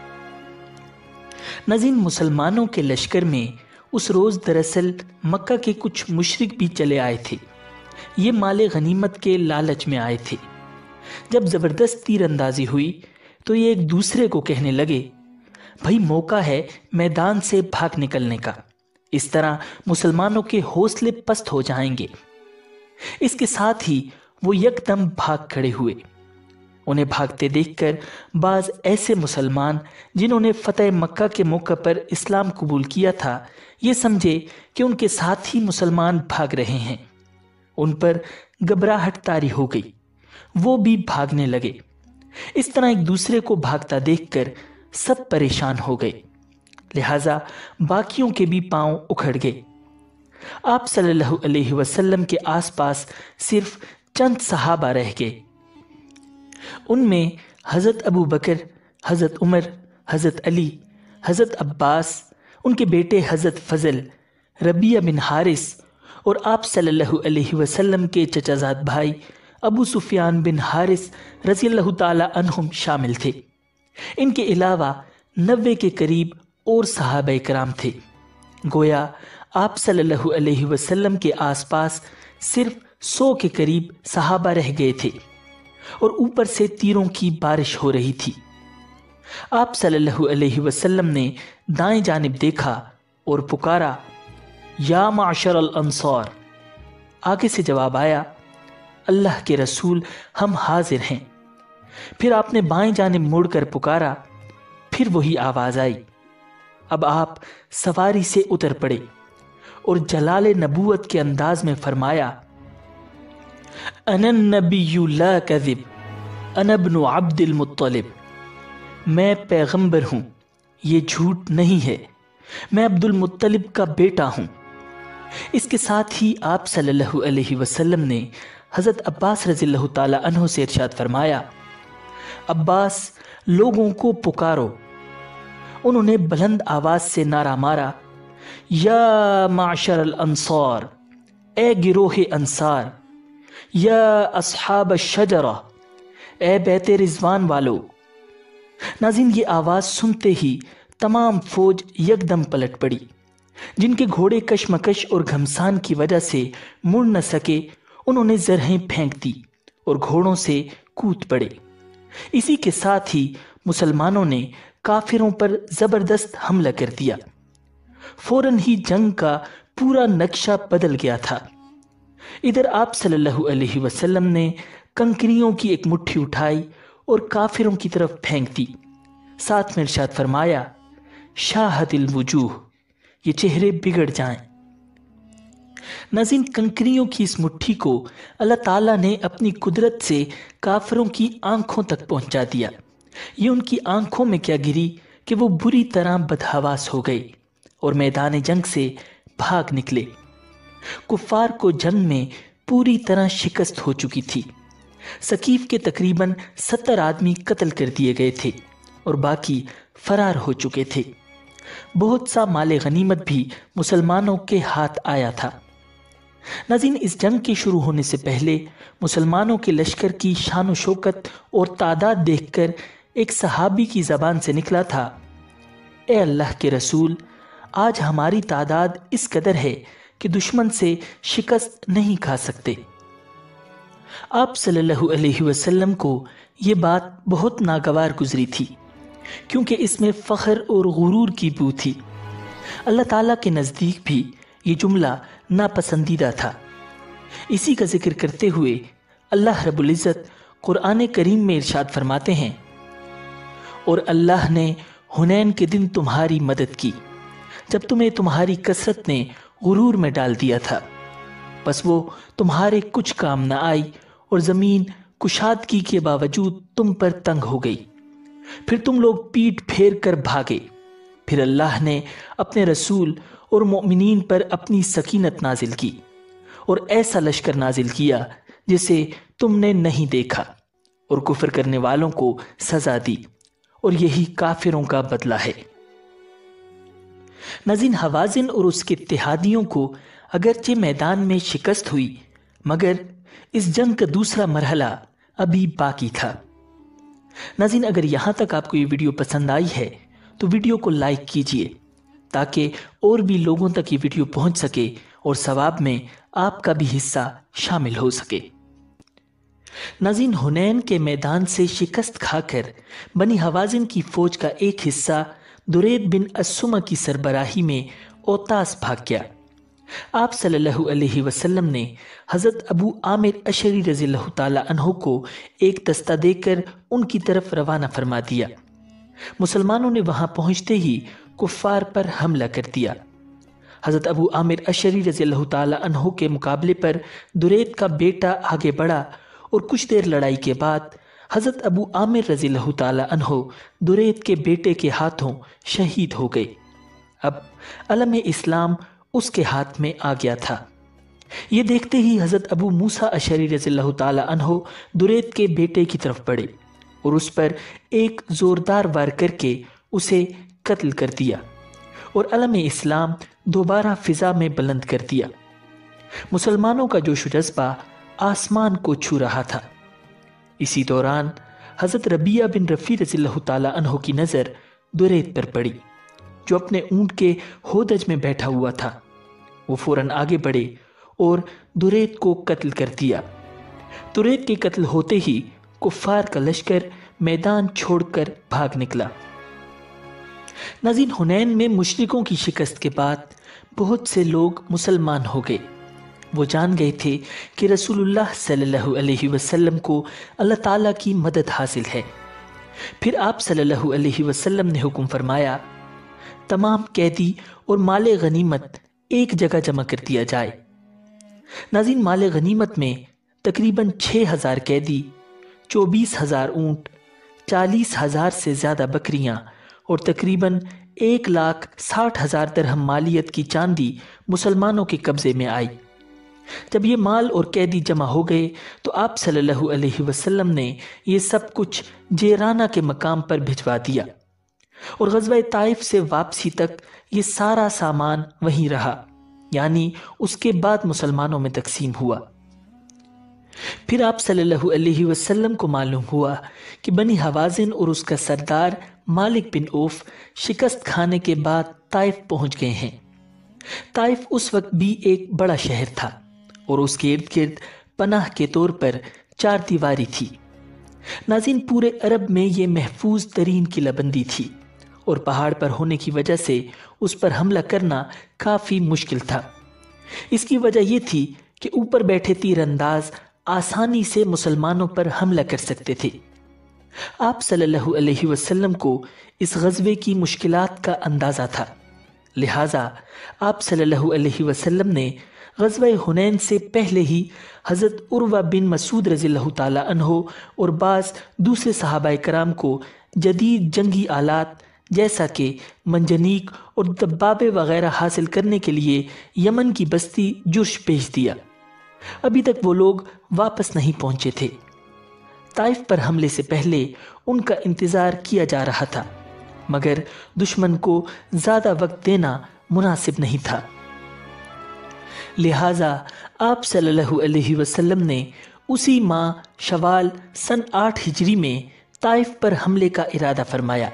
ناظرین، مسلمانوں کے لشکر میں اس روز دراصل مکہ کے کچھ مشرک بھی چلے آئے تھے۔ یہ مال غنیمت کے لالچ میں آئے تھے۔ جب زبردست تیر اندازی ہوئی تو یہ ایک دوسرے کو کہنے لگے، بھائی موقع ہے میدان سے بھاگ نکلنے کا، اس طرح مسلمانوں کے حوصلے پست ہو جائیں گے۔ اس کے ساتھ ہی وہ یکدم بھاگ کھڑے ہوئے۔ انہیں بھاگتے دیکھ کر بعض ایسے مسلمان جنہوں نے فتح مکہ کے موقع پر اسلام قبول کیا تھا، یہ سمجھے کہ ان کے ساتھ ہی مسلمان بھاگ رہے ہیں۔ ان پر گھبراہٹ طاری ہو گئی، وہ بھی بھاگنے لگے۔ اس طرح ایک دوسرے کو بھاگتا دیکھ کر سب پریشان ہو گئے، لہٰذا باقیوں کے بھی پاؤں اکھڑ گئے۔ آپ صلی اللہ علیہ وسلم کے آس پاس صرف چند صحابہ رہ گئے۔ ان میں حضرت ابو بکر، حضرت عمر، حضرت علی، حضرت عباس، ان کے بیٹے حضرت فضل، ربیعہ بن حارث اور آپ صلی اللہ علیہ وسلم کے چچا زاد بھائی ابو سفیان بن حارث رضی اللہ تعالی عنہم شامل تھے۔ ان کے علاوہ 90 کے قریب اور صحابہ کرام تھے۔ گویا آپ صلی اللہ علیہ وسلم کے آس پاس صرف 100 کے قریب صحابہ رہ گئے تھے اور اوپر سے تیروں کی بارش ہو رہی تھی۔ آپ صلی اللہ علیہ وسلم نے دائیں جانب دیکھا اور پکارا، یا معشر الانصار۔ آگے سے جواب آیا، اللہ کے رسول ہم حاضر ہیں۔ پھر آپ نے بائیں جانب مڑ کر پکارا، پھر وہی آواز آئی۔ اب آپ سواری سے اتر پڑے اور جلال نبوت کے انداز میں فرمایا، انا النبی لا کذب، انا ابن عبد المطلب، میں پیغمبر ہوں، یہ جھوٹ نہیں ہے، میں عبد المطلب کا بیٹا ہوں۔ اس کے ساتھ ہی آپ صلی اللہ علیہ وسلم نے حضرت عباس رضی اللہ تعالی عنہ سے ارشاد فرمایا، عباس لوگوں کو پکارو۔ انہوں نے بلند آواز سے نعرہ مارا، یا معشر الانصار، اے گروہ انصار، یا اصحاب الشجرہ، اے بیت رضوان والو۔ ناظرین، یہ آواز سنتے ہی تمام فوج یکدم پلٹ پڑی۔ جن کے گھوڑے کشمکش اور گھمسان کی وجہ سے مڑ نہ سکے، انہوں نے زرہیں پھینک دی اور گھوڑوں سے کود پڑے۔ اسی کے ساتھ ہی مسلمانوں نے کافروں پر زبردست حملہ کر دیا۔ فوراً ہی جنگ کا پورا نقشہ بدل گیا تھا۔ ادھر آپ صلی اللہ علیہ وسلم نے کنکریوں کی ایک مٹھی اٹھائی اور کافروں کی طرف پھینک دی۔ ساتھ میں ارشاد فرمایا، شاہد الوجوہ، یہ چہرے بگڑ جائیں۔ नाज़रीन, कंकरियों की इस मुट्ठी को अल्लाह ताला ने अपनी कुदरत से काफिरों की आंखों तक पहुंचा दिया। ये उनकी आंखों में क्या गिरी कि वो बुरी तरह बदहवास हो गए और मैदान जंग से भाग निकले। कुफार को जंग में पूरी तरह शिकस्त हो चुकी थी। सकीफ के तकरीबन 70 आदमी कत्ल कर दिए गए थे और बाकी फरार हो चुके थे। बहुत सा माले गनीमत भी मुसलमानों के हाथ आया था। नाज़रीन, इस जंग के शुरू होने से पहले मुसलमानों के लश्कर की शान व शौकत और तादाद देखकर एक सहाबी की ज़बान से निकला था, ए अल्लाह के रसूल, आज हमारी तादाद इस कदर है कि दुश्मन से शिकस्त नहीं खा सकते। आप सल्लल्लाहु अलैहि वसल्लम को ये बात बहुत नागवार गुजरी थी, क्योंकि इसमें फ़ख्र और गुरूर की बू थी। अल्लाह ताला के नज़दीक भी ये जुमला नापसंदीदा था। इसी का जिक्र करते हुए अल्लाह रब्बुल इज़्ज़त कुरान करीम में इरशाद फरमाते हैं, और अल्लाह ने हुनैन के दिन तुम्हारी मदद की जब तुम्हें तुम्हारी कसरत ने गुरूर में डाल दिया था, बस वो तुम्हारे कुछ काम न आई और ज़मीन कुशादगी के बावजूद तुम पर तंग हो गई। फिर तुम लोग पीठ फेर कर भागे। फिर अल्लाह ने अपने रसूल और मोमिनीन पर अपनी सकीनत नाजिल की और ऐसा लश्कर नाजिल किया जिसे तुमने नहीं देखा, और कुफ्र करने वालों को सजा दी, और यही काफिरों का बदला है। नाज़रीन, हवाज़िन और उसके इत्तेहादियों को अगरचे मैदान में शिकस्त हुई, मगर इस जंग का दूसरा मरहला अभी बाकी था। नाज़रीन, अगर यहाँ तक आपको ये वीडियो पसंद आई है तो वीडियो को लाइक कीजिए ताकि और भी लोगों तक ये वीडियो पहुँच सके और सवाब में आपका भी हिस्सा शामिल हो सके। नाज़रीन, हुनैन के मैदान से शिकस्त खाकर बनी हवाज़िन की फौज का एक हिस्सा दुरैद बिन अस्सुमा की सरबराही में औतास भाग गया। आप सल्लल्लाहु अलैहि वसल्लम ने हज़रत अबू आमिर अशरी रज़ियल्लाहु ताला अन्हु को एक दस्ता देकर उनकी तरफ रवाना फरमा दिया। मुसलमानों ने वहां पहुंचते ही कुफ्फार पर हमला कर दिया। हज़रत अबू आमिर अशरी रज़ियल्लाहु ताला अन्हु के मुकाबले पर दुरैद का बेटा आगे बढ़ा और कुछ देर लड़ाई के बाद हज़रत अबू आमिर रज़ियल्लाहु ताला अन्हु दुरैद के बेटे के हाथों शहीद हो गए। अब अलम इस्लाम उसके हाथ में आ गया था। ये देखते ही हज़रत अबू मूसा अशरी रज़ियल्लाहु ताला अन्हु दुरैद के बेटे की तरफ बढ़े और उस पर एक ज़ोरदार वार करके उसे कत्ल कर दिया और अलम इस्लाम दोबारा फिजा में बुलंद कर दिया। मुसलमानों का जोश जज्बा आसमान को छू रहा था। इसी दौरान हज़रत रबिया बिन रफ़ी रज़ियल्लाहु ताला अन्हु की नज़र दुरैद पर पड़ी, जो अपने ऊंट के होदज में बैठा हुआ था। वो फौरन आगे बढ़े और दुरैद को कत्ल कर दिया। दुरैद के कत्ल होते ही कुफ्फार का लश्कर मैदान छोड़कर भाग निकला। नाज़रीन, हुनैन में मुशरिकों की शिकस्त के बाद बहुत से लोग मुसलमान हो गए। वो जान गए थे कि रसूलुल्लाह सल्लल्लाहु अलैहि वसल्लम को अल्लाह ताला की मदद हासिल है। फिर आप सल्लल्लाहु अलैहि वसल्लम ने हुक्म फरमाया, तमाम कैदी और माले गनीमत एक जगह जमा कर दिया जाए। नाज़रीन, माले गनीमत में तकरीबन 6000 कैदी, 24,000 ऊँट, 40,000 से ज़्यादा बकरियां और तकरीबन 1,60,000 दरहम मालियत की चांदी मुसलमानों के कब्जे में आई। जब ये माल और कैदी जमा हो गए तो आप सल्लल्लाहु अलैहि वसल्लम ने ये सब कुछ जेराना के मकाम पर भिजवा दिया और ग़ज़वा ताइफ से वापसी तक ये सारा सामान वहीं रहा, यानी उसके बाद मुसलमानों में तकसीम हुआ। फिर आप सल्लल्लाहु अलैहि वसल्लम को मालूम हुआ कि बनी हवाज़िन और उसका सरदार मालिक बिन औफ शिकस्त खाने के बाद ताइफ पहुंच गए हैं। ताइफ उस वक्त भी एक बड़ा शहर था और उसके इर्द गिर्द पनाह के तौर पर 4 दीवारी थी। नाज़रीन, पूरे अरब में ये महफूज तरीन किलाबंदी थी और पहाड़ पर होने की वजह से उस पर हमला करना काफ़ी मुश्किल था। इसकी वजह यह थी कि ऊपर बैठे तीरंदाज आसानी से मुसलमानों पर हमला कर सकते थे। आप सल्लल्लाहु अलैहि वसल्लम को इस ग़ज़वे की मुश्किलात का अंदाज़ा था, लिहाजा आप सल्लल्लाहु अलैहि वसल्लम ने غزوہ حنین سے پہلے ہی حضرت عروہ بن مسعود رضی اللہ تعالیٰ عنہ اور بعض دوسرے صحابہ کرام کو جدید جنگی آلات جیسا کہ منجنیق اور دبابے وغیرہ حاصل کرنے کے لیے یمن کی بستی جرش بھیج دیا۔ ابھی تک وہ لوگ واپس نہیں پہنچے تھے۔ طائف پر حملے سے پہلے ان کا انتظار کیا جا رہا تھا، مگر دشمن کو زیادہ وقت دینا مناسب نہیں تھا، لہٰذا آپ صلی اللہ علیہ وسلم نے اسی ماہ شوال سن 8 ہجری میں طائف پر حملے کا ارادہ فرمایا۔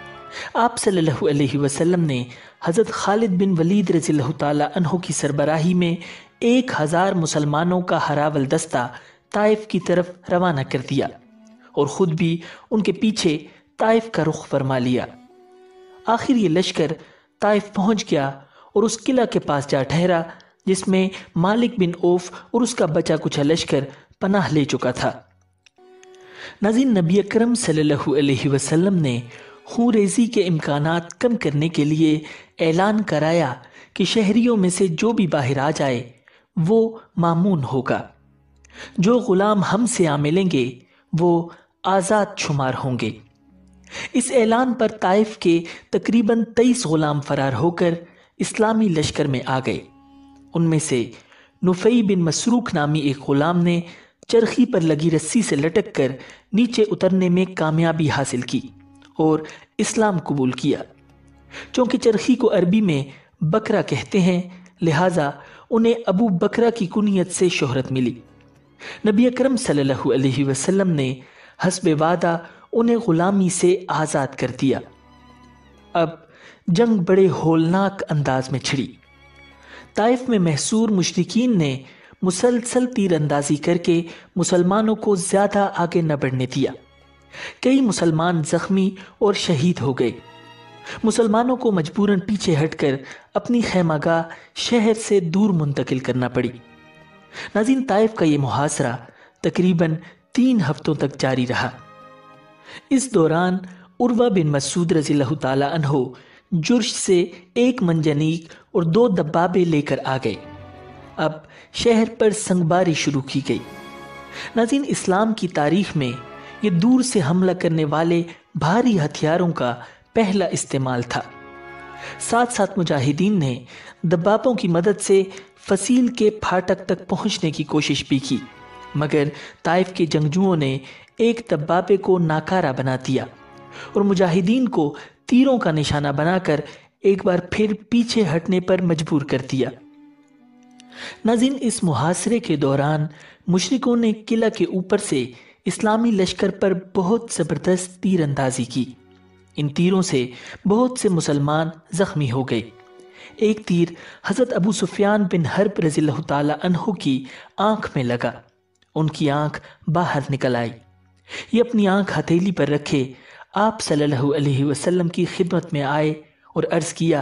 آپ صلی اللہ علیہ وسلم نے حضرت خالد بن ولید رضی اللہ تعالیٰ عنہ کی سربراہی میں 1000 مسلمانوں کا ہراول دستہ طائف کی طرف روانہ کر دیا اور خود بھی ان کے پیچھے طائف کا رخ فرما لیا۔ آخر یہ لشکر طائف پہنچ گیا اور اس قلعہ کے پاس جا ٹھہرا جس میں مالک بن اوف اور اس کا بچا کچھ لشکر پناہ لے چکا تھا۔ ناظرین، نبی اکرم صلی اللہ علیہ وسلم نے خون ریزی کے امکانات کم کرنے کے لیے اعلان کرایا کہ شہریوں میں سے جو بھی باہر آ جائے وہ مامون ہوگا۔ جو غلام ہم سے آ ملیں گے وہ آزاد شمار ہوں گے۔ اس اعلان پر طائف کے تقریباً 23 غلام فرار ہو کر اسلامی لشکر میں آ گئے۔ ان میں سے نفی بن مسروق نامی ایک غلام نے چرخی پر لگی رسی سے لٹک کر نیچے اترنے میں کامیابی حاصل کی اور اسلام قبول کیا۔ چونکہ چرخی کو عربی میں بکرا کہتے ہیں، لہٰذا انہیں ابو بکرا کی کنیت سے شہرت ملی۔ نبی اکرم صلی اللہ علیہ وسلم نے حسب وعدہ انہیں غلامی سے آزاد کر دیا۔ اب جنگ بڑے ہولناک انداز میں چھڑی۔ طائف میں محصور مشرکین نے مسلسل تیر اندازی کر کے مسلمانوں کو زیادہ آگے نہ بڑھنے دیا۔ کئی مسلمان زخمی اور شہید ہو گئے۔ مسلمانوں کو مجبوراً پیچھے ہٹ کر اپنی خیمہ گاہ شہر سے دور منتقل کرنا پڑی۔ ناظرین، طائف کا یہ محاصرہ تقریباً 3 ہفتوں تک جاری رہا۔ اس دوران عروہ بن مسعود رضی اللہ تعالیٰ عنہ جرش سے 1 منجنیق اور 2 دبابے لے کر آ گئے۔ اب شہر پر سنگباری شروع کی گئی۔ ناظرین، اسلام کی تاریخ میں یہ دور سے حملہ کرنے والے بھاری ہتھیاروں کا پہلا استعمال تھا۔ ساتھ ساتھ مجاہدین نے دبابوں کی مدد سے فصیل کے پھاٹک تک پہنچنے کی کوشش بھی کی، مگر طائف کے جنگجوؤں نے ایک دبابے کو ناکارہ بنا دیا اور مجاہدین کو تیروں کا نشانہ بنا کر ایک بار پھر پیچھے ہٹنے پر مجبور کر دیا۔ ناظرین، اس محاصرے کے دوران مشرکوں نے قلعہ کے اوپر سے اسلامی لشکر پر بہت زبردست تیر اندازی کی۔ ان تیروں سے بہت سے مسلمان زخمی ہو گئے۔ ایک تیر حضرت ابو سفیان بن حرب رضی اللہ تعالیٰ عنہ کی آنکھ میں لگا، ان کی آنکھ باہر نکل آئی۔ یہ اپنی آنکھ ہتھیلی پر رکھے آپ صلی اللہ علیہ وسلم کی خدمت میں آئے اور عرض کیا،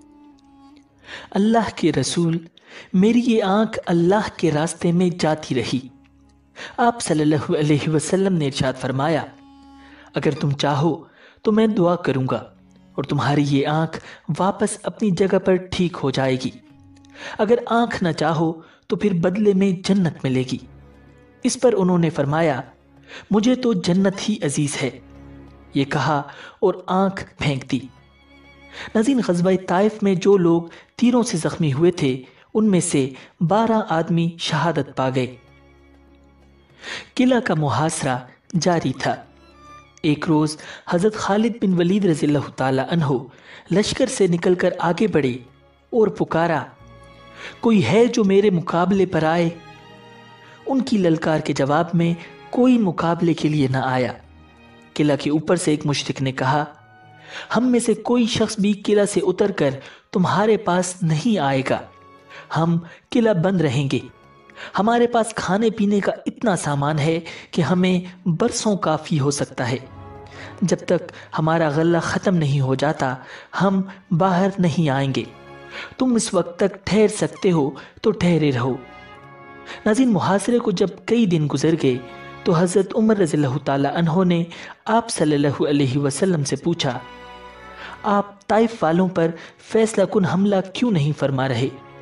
اللہ کے رسول، میری یہ آنکھ اللہ کے راستے میں جاتی رہی۔ آپ صلی اللہ علیہ وسلم نے ارشاد فرمایا، اگر تم چاہو تو میں دعا کروں گا اور تمہاری یہ آنکھ واپس اپنی جگہ پر ٹھیک ہو جائے گی۔ اگر آنکھ نہ چاہو تو پھر بدلے میں جنت ملے گی۔ اس پر انہوں نے فرمایا، مجھے تو جنت ہی عزیز ہے، یہ کہا اور آنکھ پھینک دی۔ ناظرین، غزوہ طائف میں جو لوگ تیروں سے زخمی ہوئے تھے ان میں سے 12 آدمی شہادت پا گئے۔ قلعہ کا محاصرہ جاری تھا۔ ایک روز حضرت خالد بن ولید رضی اللہ تعالیٰ عنہ لشکر سے نکل کر آگے بڑھے اور پکارا، کوئی ہے جو میرے مقابلے پر آئے؟ ان کی للکار کے جواب میں کوئی مقابلے کے لیے نہ آیا۔ قلعہ کے اوپر سے ایک مشرک نے کہا، ہم میں سے کوئی شخص بھی قلعہ سے اتر کر تمہارے پاس نہیں آئے گا، ہم قلعہ بند رہیں گے۔ ہمارے پاس کھانے پینے کا اتنا سامان ہے کہ ہمیں برسوں کافی ہو سکتا ہے۔ جب تک ہمارا غلہ ختم نہیں ہو جاتا ہم باہر نہیں آئیں گے۔ تم اس وقت تک ٹھہر سکتے ہو تو ٹھہرے رہو۔ ناظرین، محاصرے کو جب کئی دن گزر گئے تو حضرت عمر رضی اللہ تعالیٰ عنہ نے آپ صلی اللہ علیہ وسلم سے پوچھا، آپ طائف والوں پر فیصلہ کن حملہ کیوں نہیں فرما رہے؟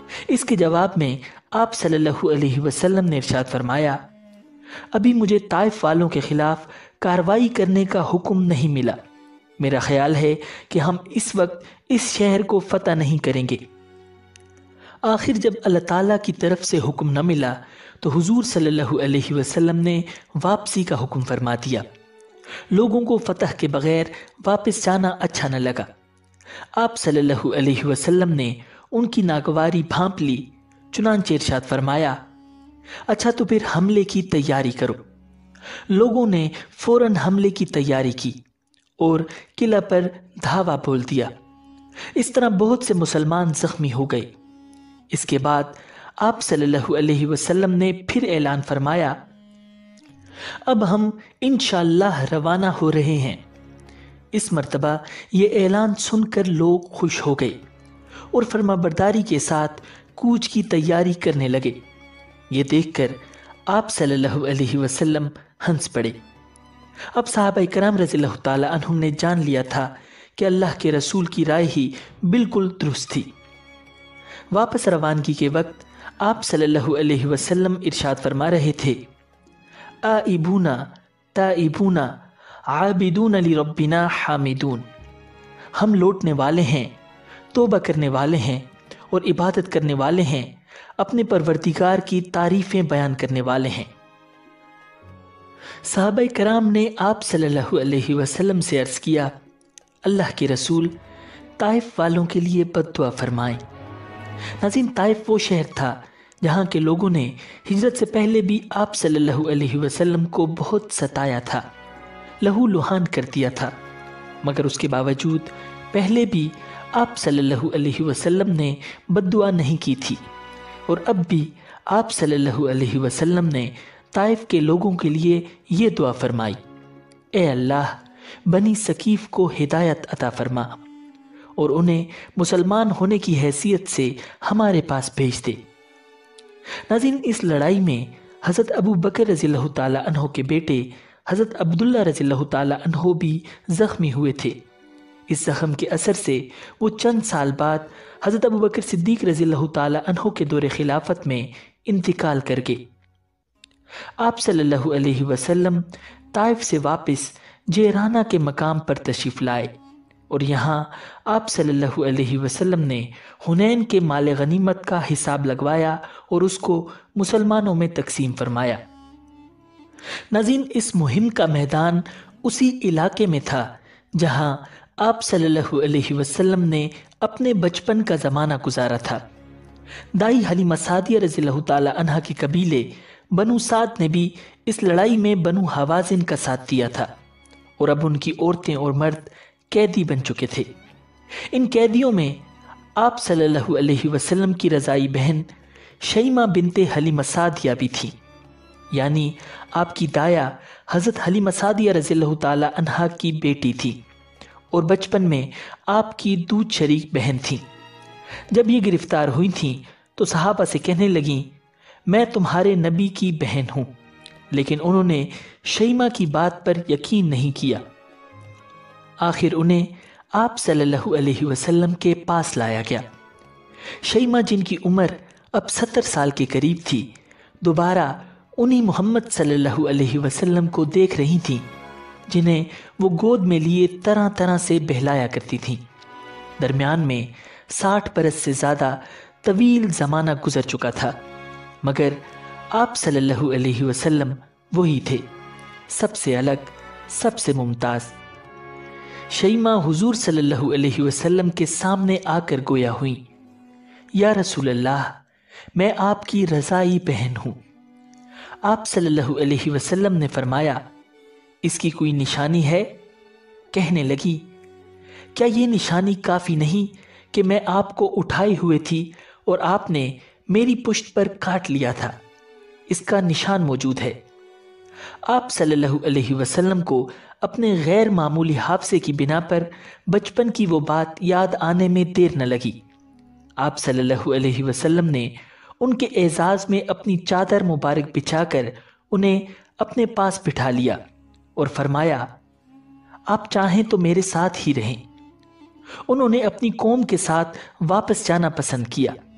اس کے جواب میں آپ صلی اللہ علیہ وسلم نے ارشاد فرمایا، ابھی مجھے طائف والوں کے خلاف کارروائی کرنے کا حکم نہیں ملا، میرا خیال ہے کہ ہم اس وقت اس شہر کو فتح نہیں کریں گے۔ آخر جب اللہ تعالیٰ کی طرف سے حکم نہ ملا تو حضور صلی اللہ علیہ وسلم نے واپسی کا حکم فرما دیا۔ لوگوں کو فتح کے بغیر واپس جانا اچھا نہ لگا۔ آپ صلی اللہ علیہ وسلم نے ان کی ناگواری بھانپ لی، چنانچہ ارشاد فرمایا، اچھا تو پھر حملے کی تیاری کرو۔ لوگوں نے فوراً حملے کی تیاری کی اور قلعہ پر دھاوا بول دیا۔ اس طرح بہت سے مسلمان زخمی ہو گئے۔ اس کے بعد آپ صلی اللہ علیہ وسلم نے پھر اعلان فرمایا، اب ہم انشاءاللہ روانہ ہو رہے ہیں۔ اس مرتبہ یہ اعلان سن کر لوگ خوش ہو گئے اور فرما برداری کے ساتھ کوچ کی تیاری کرنے لگے۔ یہ دیکھ کر آپ صلی اللہ علیہ وسلم ہنس پڑے۔ اب صحابہ کرام رضی اللہ تعالی عنہم نے جان لیا تھا کہ اللہ کے رسول کی رائے ہی بالکل درست تھی۔ واپس روانگی کے وقت آپ صلی اللہ علیہ وسلم ارشاد فرما رہے تھے، آئبون تائبون عابدون لربنا حامدون، ہم لوٹنے والے ہیں، توبہ کرنے والے ہیں اور عبادت کرنے والے ہیں، اپنے پروردگار کی تعریفیں بیان کرنے والے ہیں۔ صحابہ کرام نے آپ صلی اللہ علیہ وسلم سے عرض کیا، اللہ کے رسول طائف والوں کے لیے بد دعا فرمائیں۔ ناظرین، طائف وہ شہر تھا جہاں کے لوگوں نے ہجرت سے پہلے بھی آپ صلی اللہ علیہ وسلم کو بہت ستایا تھا، لہو لہان کر دیا تھا، مگر اس کے باوجود پہلے بھی آپ صلی اللہ علیہ وسلم نے بد دعا نہیں کی تھی، اور اب بھی آپ صلی اللہ علیہ وسلم نے طائف کے لوگوں کے لیے یہ دعا فرمائی، اے اللہ بنی ثقیف کو ہدایت عطا فرما اور انہیں مسلمان ہونے کی حیثیت سے ہمارے پاس بھیج دے۔ ناظرین، اس لڑائی میں حضرت ابو بکر رضی اللہ تعالی عنہ کے بیٹے حضرت عبداللہ رضی اللہ تعالی عنہ بھی زخمی ہوئے تھے۔ اس زخم کے اثر سے وہ چند سال بعد حضرت ابو بکر صدیق رضی اللہ تعالی عنہ کے دور خلافت میں انتقال کر گئے۔ آپ صلی اللہ علیہ وسلم طائف سے واپس جیرانہ کے مقام پر تشریف لائے اور یہاں آپ صلی اللہ علیہ وسلم نے حنین کے مال غنیمت کا حساب لگوایا اور اس کو مسلمانوں میں تقسیم فرمایا۔ ناظرین، اس مہم کا میدان اسی علاقے میں تھا جہاں آپ صلی اللہ علیہ وسلم نے اپنے بچپن کا زمانہ گزارا تھا۔ دائی حلیمہ سعدیہ رضی اللہ تعالی عنہ کے قبیلے بنو سعد نے بھی اس لڑائی میں بنو حوازن کا ساتھ دیا تھا، اور اب ان کی عورتیں اور مرد قیدی بن چکے تھے۔ ان قیدیوں میں آپ صلی اللہ علیہ وسلم کی رضائی بہن شیمہ بنت حلیمہ سعدیہ بھی تھی، یعنی آپ کی دایا حضرت حلیمہ سعدیہ رضی اللہ تعالی عنہا کی بیٹی تھی، اور بچپن میں آپ کی دودھ شریک بہن تھی۔ جب یہ گرفتار ہوئی تھیں تو صحابہ سے کہنے لگیں، میں تمہارے نبی کی بہن ہوں، لیکن انہوں نے شیمہ کی بات پر یقین نہیں کیا۔ آخر انہیں آپ صلی اللہ علیہ وسلم کے پاس لایا گیا۔ شیمہ، جن کی عمر اب 70 سال کے قریب تھی، دوبارہ انہی محمد صلی اللہ علیہ وسلم کو دیکھ رہی تھیں جنہیں وہ گود میں لیے طرح طرح سے بہلایا کرتی تھیں۔ درمیان میں 60 برس سے زیادہ طویل زمانہ گزر چکا تھا، مگر آپ صلی اللہ علیہ وسلم وہی تھے، سب سے الگ، سب سے ممتاز۔ شیمہ حضور صلی اللہ علیہ وسلم کے سامنے آ کر گویا ہوئیں، یا رسول اللہ، میں آپ کی رضائی بہن ہوں۔ آپ صلی اللہ علیہ وسلم نے فرمایا، اس کی کوئی نشانی ہے؟ کہنے لگی، کیا یہ نشانی کافی نہیں کہ میں آپ کو اٹھائے ہوئے تھی اور آپ نے میری پشت پر کاٹ لیا تھا؟ اس کا نشان موجود ہے۔ آپ صلی اللہ علیہ وسلم کو اپنے غیر معمولی حافظے کی بنا پر بچپن کی وہ بات یاد آنے میں دیر نہ لگی۔ آپ صلی اللہ علیہ وسلم نے ان کے اعزاز میں اپنی چادر مبارک بچھا کر انہیں اپنے پاس بٹھا لیا اور فرمایا، آپ چاہیں تو میرے ساتھ ہی رہیں۔ انہوں نے اپنی قوم کے ساتھ واپس جانا پسند کیا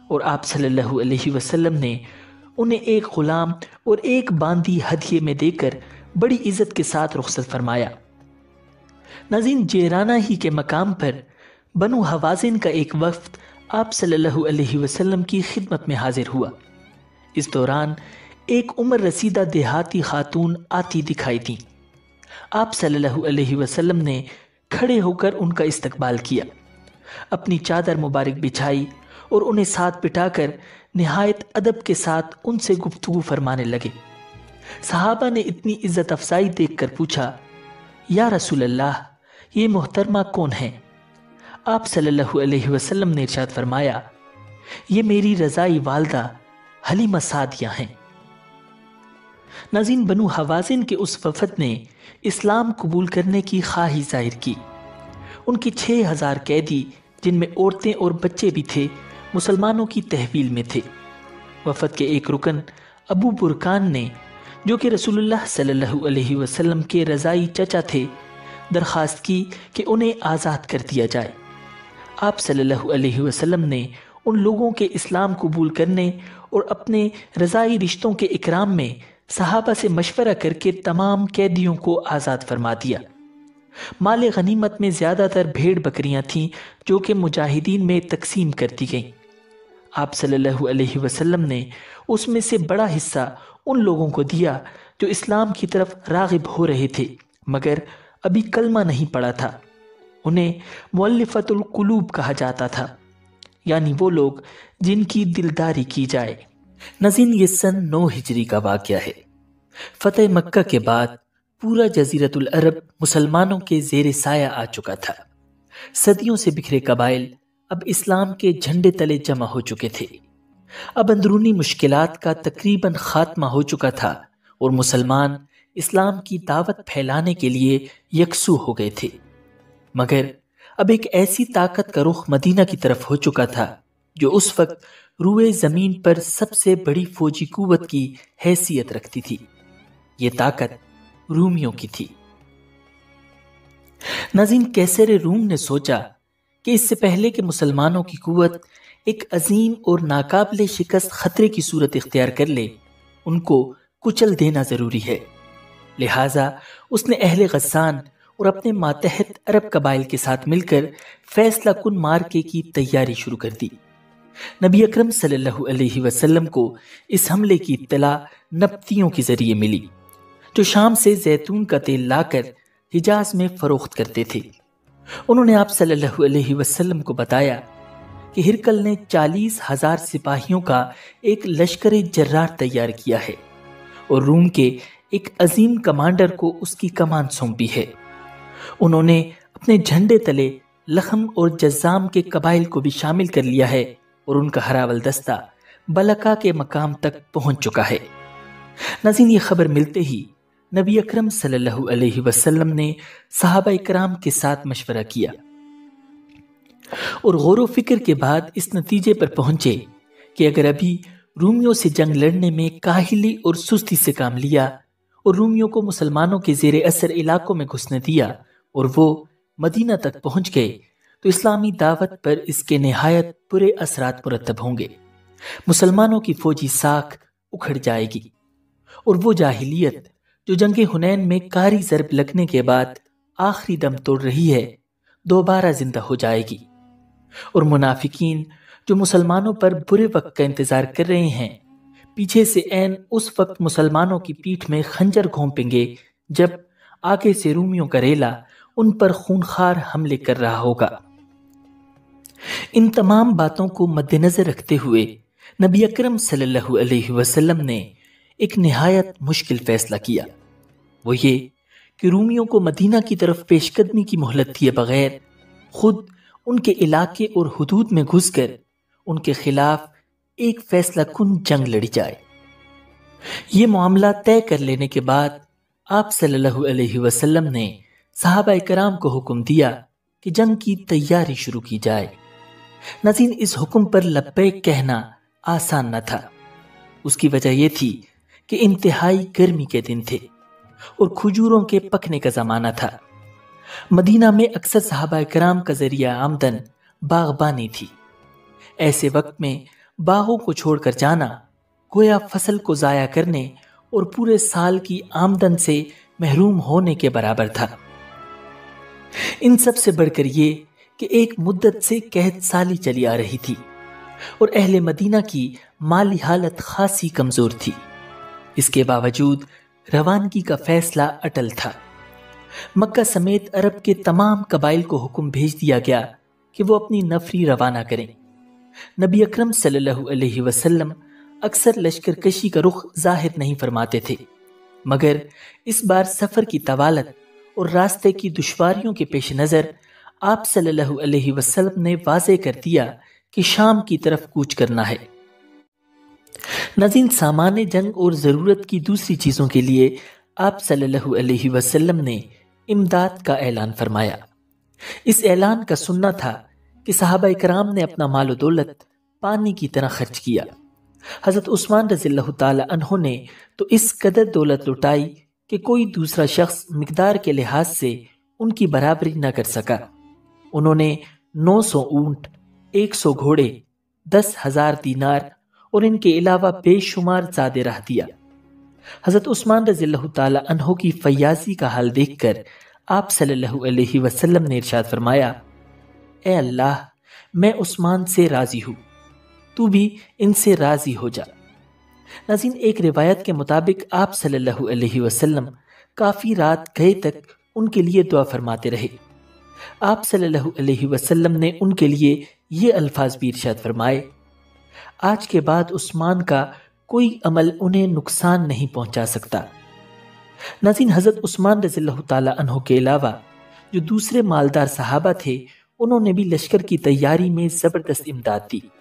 اور آپ صلی اللہ علیہ وسلم نے انہیں ایک غلام اور ایک باندی ہدیے میں دے کر بڑی عزت کے ساتھ رخصت فرمایا۔ ناظرین، جیرانہ ہی کے مقام پر بنو حوازن کا ایک وفد آپ صلی اللہ علیہ وسلم کی خدمت میں حاضر ہوا۔ اس دوران ایک عمر رسیدہ دیہاتی خاتون آتی دکھائی دیں۔ آپ صلی اللہ علیہ وسلم نے کھڑے ہو کر ان کا استقبال کیا، اپنی چادر مبارک بچھائی اور انہیں ساتھ بٹھا کر نہایت ادب کے ساتھ ان سے گفتگو فرمانے لگے۔ صحابہ نے اتنی عزت افزائی دیکھ کر پوچھا، یا رسول اللہ، یہ محترمہ کون ہے؟ آپ صلی اللہ علیہ وسلم نے ارشاد فرمایا، یہ میری رضائی والدہ حلیمہ سعدیہ ہیں۔ ناظرین، بنو حوازن کے اس وفد نے اسلام قبول کرنے کی خواہی ظاہر کی۔ ان کے 6000 قیدی، جن میں عورتیں اور بچے بھی تھے، مسلمانوں کی تحویل میں تھے۔ وفد کے ایک رکن ابو برکان نے، جو کہ رسول اللہ صلی اللہ علیہ وسلم کے رضائی چچا تھے، درخواست کی کہ انہیں آزاد کر دیا جائے۔ آپ صلی اللہ علیہ وسلم نے ان لوگوں کے اسلام قبول کرنے اور اپنے رضائی رشتوں کے اکرام میں صحابہ سے مشورہ کر کے تمام قیدیوں کو آزاد فرما دیا۔ مال غنیمت میں زیادہ تر بھیڑ بکریاں تھیں جو کہ مجاہدین میں تقسیم کر دی گئیں۔ آپ صلی اللہ علیہ وسلم نے اس میں سے بڑا حصہ ان لوگوں کو دیا جو اسلام کی طرف راغب ہو رہے تھے مگر ابھی کلمہ نہیں پڑا تھا۔ انہیں مؤلفۃ القلوب کہا جاتا تھا، یعنی وہ لوگ جن کی دلداری کی جائے۔ ناظرین، یہ سن 9 ہجری کا واقعہ ہے۔ فتح مکہ کے بعد پورا جزیرۃ العرب مسلمانوں کے زیر سایہ آ چکا تھا۔ صدیوں سے بکھرے قبائل اب اسلام کے جھنڈے تلے جمع ہو چکے تھے۔ اب اندرونی مشکلات کا تقریباً خاتمہ ہو چکا تھا اور مسلمان اسلام کی دعوت پھیلانے کے لیے یکسو ہو گئے تھے۔ مگر اب ایک ایسی طاقت کا رخ مدینہ کی طرف ہو چکا تھا جو اس وقت روئے زمین پر سب سے بڑی فوجی قوت کی حیثیت رکھتی تھی۔ یہ طاقت رومیوں کی تھی۔ ناظرین، کیسر روم نے سوچا کہ اس سے پہلے کہ مسلمانوں کی قوت ایک عظیم اور ناقابل شکست خطرے کی صورت اختیار کر لے، ان کو کچل دینا ضروری ہے۔ لہٰذا اس نے اہل غسان اور اپنے ماتحت عرب قبائل کے ساتھ مل کر فیصلہ کن مارکے کی تیاری شروع کر دی۔ نبی اکرم صلی اللہ علیہ وسلم کو اس حملے کی اطلاع نبطیوں کے ذریعے ملی، جو شام سے زیتون کا تیل لا کر حجاز میں فروخت کرتے تھے۔ انہوں نے آپ صلی اللہ علیہ وسلم کو بتایا کہ ہرقل نے 40,000 سپاہیوں کا ایک لشکر جرار تیار کیا ہے اور روم کے ایک عظیم کمانڈر کو اس کی کمان سونپی ہے۔ انہوں نے اپنے جھنڈے تلے لخم اور جزام کے قبائل کو بھی شامل کر لیا ہے اور ان کا ہراول دستہ بلقا کے مقام تک پہنچ چکا ہے۔ ناظرین، یہ خبر ملتے ہی نبی اکرم صلی اللہ علیہ وسلم نے صحابہ کرام کے ساتھ مشورہ کیا اور غور و فکر کے بعد اس نتیجے پر پہنچے کہ اگر ابھی رومیوں سے جنگ لڑنے میں کاہلی اور سستی سے کام لیا اور رومیوں کو مسلمانوں کے زیر اثر علاقوں میں گھسنے دیا اور وہ مدینہ تک پہنچ گئے تو اسلامی دعوت پر اس کے نہایت برے اثرات مرتب ہوں گے۔ مسلمانوں کی فوجی ساکھ اکھڑ جائے گی اور وہ جاہلیت جو جنگ حنین میں کاری ضرب لگنے کے بعد آخری دم توڑ رہی ہے، دوبارہ زندہ ہو جائے گی، اور منافقین جو مسلمانوں پر برے وقت کا انتظار کر رہے ہیں، پیچھے سے عین اس وقت مسلمانوں کی پیٹھ میں خنجر گھونپیں گے جب آگے سے رومیوں کا ریلا ان پر خونخوار حملے کر رہا ہوگا۔ ان تمام باتوں کو مد نظر رکھتے ہوئے نبی اکرم صلی اللہ علیہ وسلم نے ایک نہایت مشکل فیصلہ کیا، وہ یہ کہ رومیوں کو مدینہ کی طرف پیش قدمی کی مہلت دیے بغیر خود ان کے علاقے اور حدود میں گھس کر ان کے خلاف ایک فیصلہ کن جنگ لڑی جائے۔ یہ معاملہ طے کر لینے کے بعد آپ صلی اللہ علیہ وسلم نے صحابہ کرام کو حکم دیا کہ جنگ کی تیاری شروع کی جائے۔ ناظرین، اس حکم پر لبیک کہنا آسان نہ تھا۔ اس کی وجہ یہ تھی کہ انتہائی گرمی کے دن تھے اور کھجوروں کے پکنے کا زمانہ تھا۔ مدینہ میں اکثر صحابہ کرام کا ذریعہ آمدن باغبانی تھی۔ ایسے وقت میں باغوں کو چھوڑ کر جانا گویا فصل کو ضائع کرنے اور پورے سال کی آمدن سے محروم ہونے کے برابر تھا۔ ان سب سے بڑھ کر یہ کہ ایک مدت سے قحط سالی چلی آ رہی تھی اور اہل مدینہ کی مالی حالت خاصی کمزور تھی۔ اس کے باوجود روانگی کا فیصلہ اٹل تھا۔ مکہ سمیت عرب کے تمام قبائل کو حکم بھیج دیا گیا کہ وہ اپنی نفری روانہ کریں۔ نبی اکرم صلی اللہ علیہ وسلم اکثر لشکر کشی کا رخ ظاہر نہیں فرماتے تھے، مگر اس بار سفر کی طوالت اور راستے کی دشواریوں کے پیش نظر آپ صلی اللہ علیہ وسلم نے واضح کر دیا کہ شام کی طرف کوچ کرنا ہے۔ ناظرین، سامان جنگ اور ضرورت کی دوسری چیزوں کے لیے آپ صلی اللہ علیہ وسلم نے امداد کا اعلان فرمایا۔ اس اعلان کا سننا تھا کہ صحابہ کرام نے اپنا مال و دولت پانی کی طرح خرچ کیا۔ حضرت عثمان رضی اللہ تعالی عنہ نے تو اس قدر دولت لٹائی کہ کوئی دوسرا شخص مقدار کے لحاظ سے ان کی برابری نہ کر سکا۔ انہوں نے 900 اونٹ، 100 گھوڑے، 10,000 دینار اور ان کے علاوہ بے شمار زادے رہ دیا۔ حضرت عثمان رضی اللہ تعالی عنہ کی فیاضی کا حال دیکھ کر آپ صلی اللہ علیہ وسلم نے ارشاد فرمایا، اے اللہ، میں عثمان سے راضی ہوں، تو بھی ان سے راضی ہو جا۔ ناظرین، ایک روایت کے مطابق آپ صلی اللہ علیہ وسلم کافی رات گئے تک ان کے لیے دعا فرماتے رہے۔ آپ صلی اللہ علیہ وسلم نے ان کے لیے یہ الفاظ بھی ارشاد فرمائے، آج کے بعد عثمان کا کوئی عمل انہیں نقصان نہیں پہنچا سکتا۔ ناظرین، حضرت عثمان رضی اللہ تعالی عنہ کے علاوہ جو دوسرے مالدار صحابہ تھے، انہوں نے بھی لشکر کی تیاری میں زبردست امداد دی۔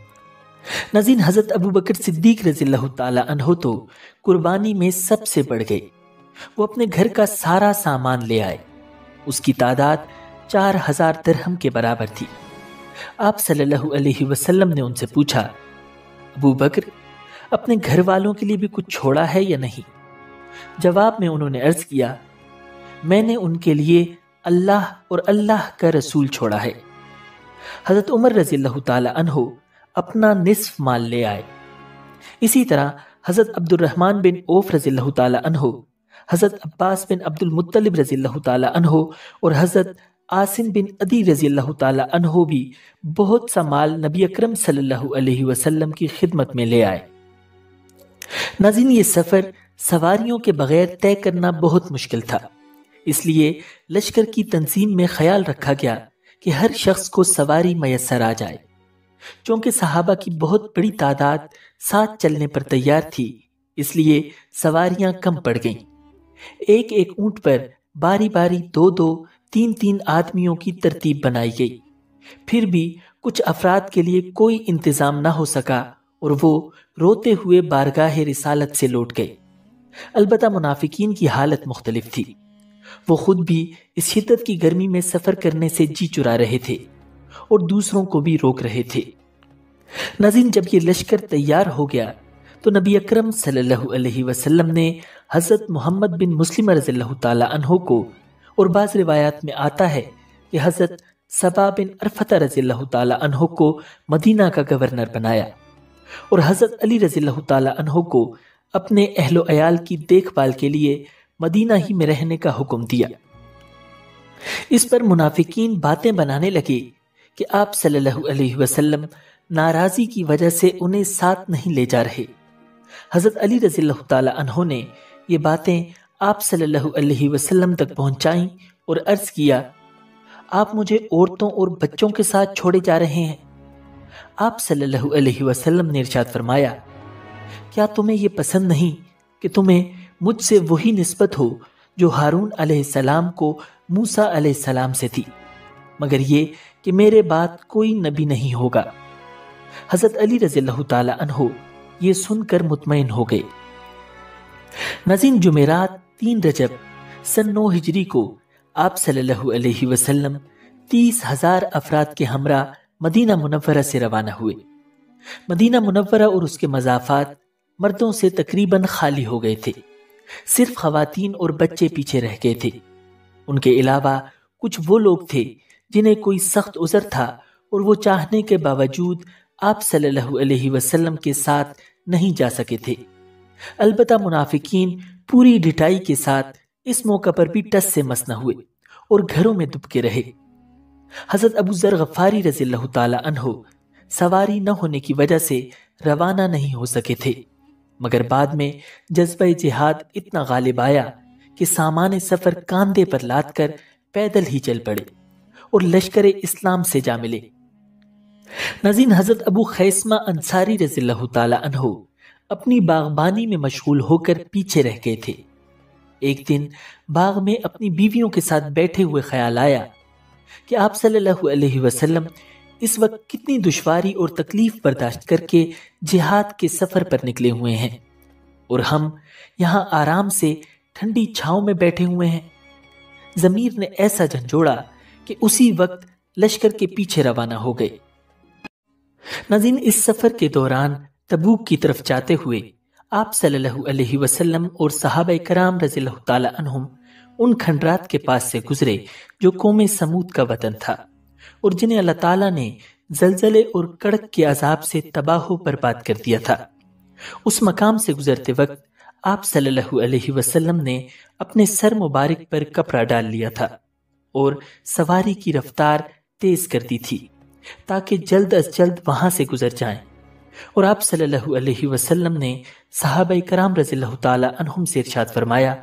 ناظرین، حضرت ابو بکر صدیق رضی اللہ تعالی عنہ تو قربانی میں سب سے بڑھ گئے۔ وہ اپنے گھر کا سارا سامان لے آئے۔ اس کی تعداد 4,000 درہم کے برابر تھی۔ آپ صلی اللہ علیہ وسلم نے ان سے پوچھا، ابو بکر، اپنے گھر والوں کے لیے بھی کچھ چھوڑا ہے یا نہیں؟ جواب میں انہوں نے عرض کیا، میں نے ان کے لیے اللہ اور اللہ کا رسول چھوڑا ہے۔ حضرت عمر رضی اللہ تعالی عنہ اپنا نصف مال لے آئے۔ اسی طرح حضرت عبد الرحمن بن عوف رضی اللہ تعالی عنہ، حضرت عباس بن عبد المطلب رضی اللہ تعالی عنہ اور حضرت عاصم بن عدی رضی اللہ تعالی عنہ بھی بہت سا مال نبی اکرم صلی اللہ علیہ وسلم کی خدمت میں لے آئے۔ ناظرین، یہ سفر سواریوں کے بغیر طے کرنا بہت مشکل تھا، اس لیے لشکر کی تنظیم میں خیال رکھا گیا کہ ہر شخص کو سواری میسر آ جائے۔ چونکہ صحابہ کی بہت بڑی تعداد ساتھ چلنے پر تیار تھی، اس لیے سواریاں کم پڑ گئیں۔ ایک ایک اونٹ پر باری باری 2-2، 3-3 آدمیوں کی ترتیب بنائی گئی۔ پھر بھی کچھ افراد کے لیے کوئی انتظام نہ ہو سکا اور وہ روتے ہوئے بارگاہ رسالت سے لوٹ گئے۔ البتہ منافقین کی حالت مختلف تھی۔ وہ خود بھی اس شدت کی گرمی میں سفر کرنے سے جی چرا رہے تھے اور دوسروں کو بھی روک رہے تھے۔ ناظرین، جب یہ لشکر تیار ہو گیا تو نبی اکرم صلی اللہ علیہ وسلم نے حضرت محمد بن مسلم رضی اللہ تعالی عنہ کو، اور بعض روایات میں آتا ہے کہ حضرت سبا بن عرفہ رضی اللہ تعالی عنہ کو مدینہ کا گورنر بنایا، اور حضرت علی رضی اللہ تعالی عنہ کو اپنے اہل و عیال کی دیکھ بھال کے لیے مدینہ ہی میں رہنے کا حکم دیا۔ اس پر منافقین باتیں بنانے لگے کہ آپ صلی اللہ علیہ وسلم ناراضی کی وجہ سے انہیں ساتھ نہیں لے جا رہے۔ حضرت علی رضی اللہ تعالی عنہ نے یہ باتیں آپ صلی اللہ علیہ وسلم تک پہنچائیں اور عرض کیا، آپ مجھے عورتوں اور بچوں کے ساتھ چھوڑے جا رہے ہیں؟ آپ صلی اللہ علیہ وسلم نے ارشاد فرمایا، کیا تمہیں یہ پسند نہیں کہ تمہیں مجھ سے وہی نسبت ہو جو ہارون علیہ السلام کو موسیٰ علیہ السلام سے تھی، مگر یہ کہ میرے بعد کوئی نبی نہیں ہوگا۔ حضرت علی رضی اللہ تعالی عنہ یہ سن کر مطمئن ہو گئے۔ ناظرین، جمعرات 3 رجب سن 9 ہجری کو آپ صلی اللہ علیہ وسلم 30,000 افراد کے ہمراہ مدینہ منورہ سے روانہ ہوئے۔ مدینہ منورہ اور اس کے مضافات مردوں سے تقریباً خالی ہو گئے تھے، صرف خواتین اور بچے پیچھے رہ گئے تھے۔ ان کے علاوہ کچھ وہ لوگ تھے جنہیں کوئی سخت عذر تھا اور وہ چاہنے کے باوجود آپ صلی اللہ علیہ وسلم کے ساتھ نہیں جا سکے تھے۔ البتہ منافقین پوری ڈٹائی کے ساتھ اس موقع پر بھی ٹس سے مس نہ ہوئے اور گھروں میں دبکے رہے۔ حضرت ابو ذر غفاری رضی اللہ تعالی عنہ سواری نہ ہونے کی وجہ سے روانہ نہیں ہو سکے تھے، مگر بعد میں جذبہ جہاد اتنا غالب آیا کہ سامان سفر کاندھے پر لاد کر پیدل ہی چل پڑے اور لشکر اسلام سے جا ملے۔ ناظرین، حضرت ابو خیثمہ انصاری رضی اللہ تعالی عنہ اپنی باغبانی میں مشغول ہو کر پیچھے رہ گئے تھے۔ ایک دن باغ میں اپنی بیویوں کے ساتھ بیٹھے ہوئے خیال آیا کہ آپ صلی اللہ علیہ وسلم اس وقت کتنی دشواری اور تکلیف برداشت کر کے جہاد کے سفر پر نکلے ہوئے ہیں اور ہم یہاں آرام سے ٹھنڈی چھاؤں میں بیٹھے ہوئے ہیں۔ ضمیر نے ایسا جھنجھوڑا کہ اسی وقت لشکر کے پیچھے روانہ ہو گئے۔ ناظرین، اس سفر کے دوران تبوک کی طرف جاتے ہوئے آپ صلی اللہ علیہ وسلم اور صحابہ کرام رضی اللہ تعالی عنہم ان کھنڈرات کے پاس سے گزرے جو قوم سمود کا وطن تھا اور جنہیں اللہ تعالیٰ نے زلزلے اور کڑک کے عذاب سے تباہ و برباد کر دیا تھا۔ اس مقام سے گزرتے وقت آپ صلی اللہ علیہ وسلم نے اپنے سر مبارک پر کپڑا ڈال لیا تھا اور سواری کی رفتار تیز کر دی تھی تاکہ جلد از جلد وہاں سے گزر جائیں، اور آپ صلی اللہ علیہ وسلم نے صحابہ کرام رضی اللہ تعالی عنہم سے ارشاد فرمایا،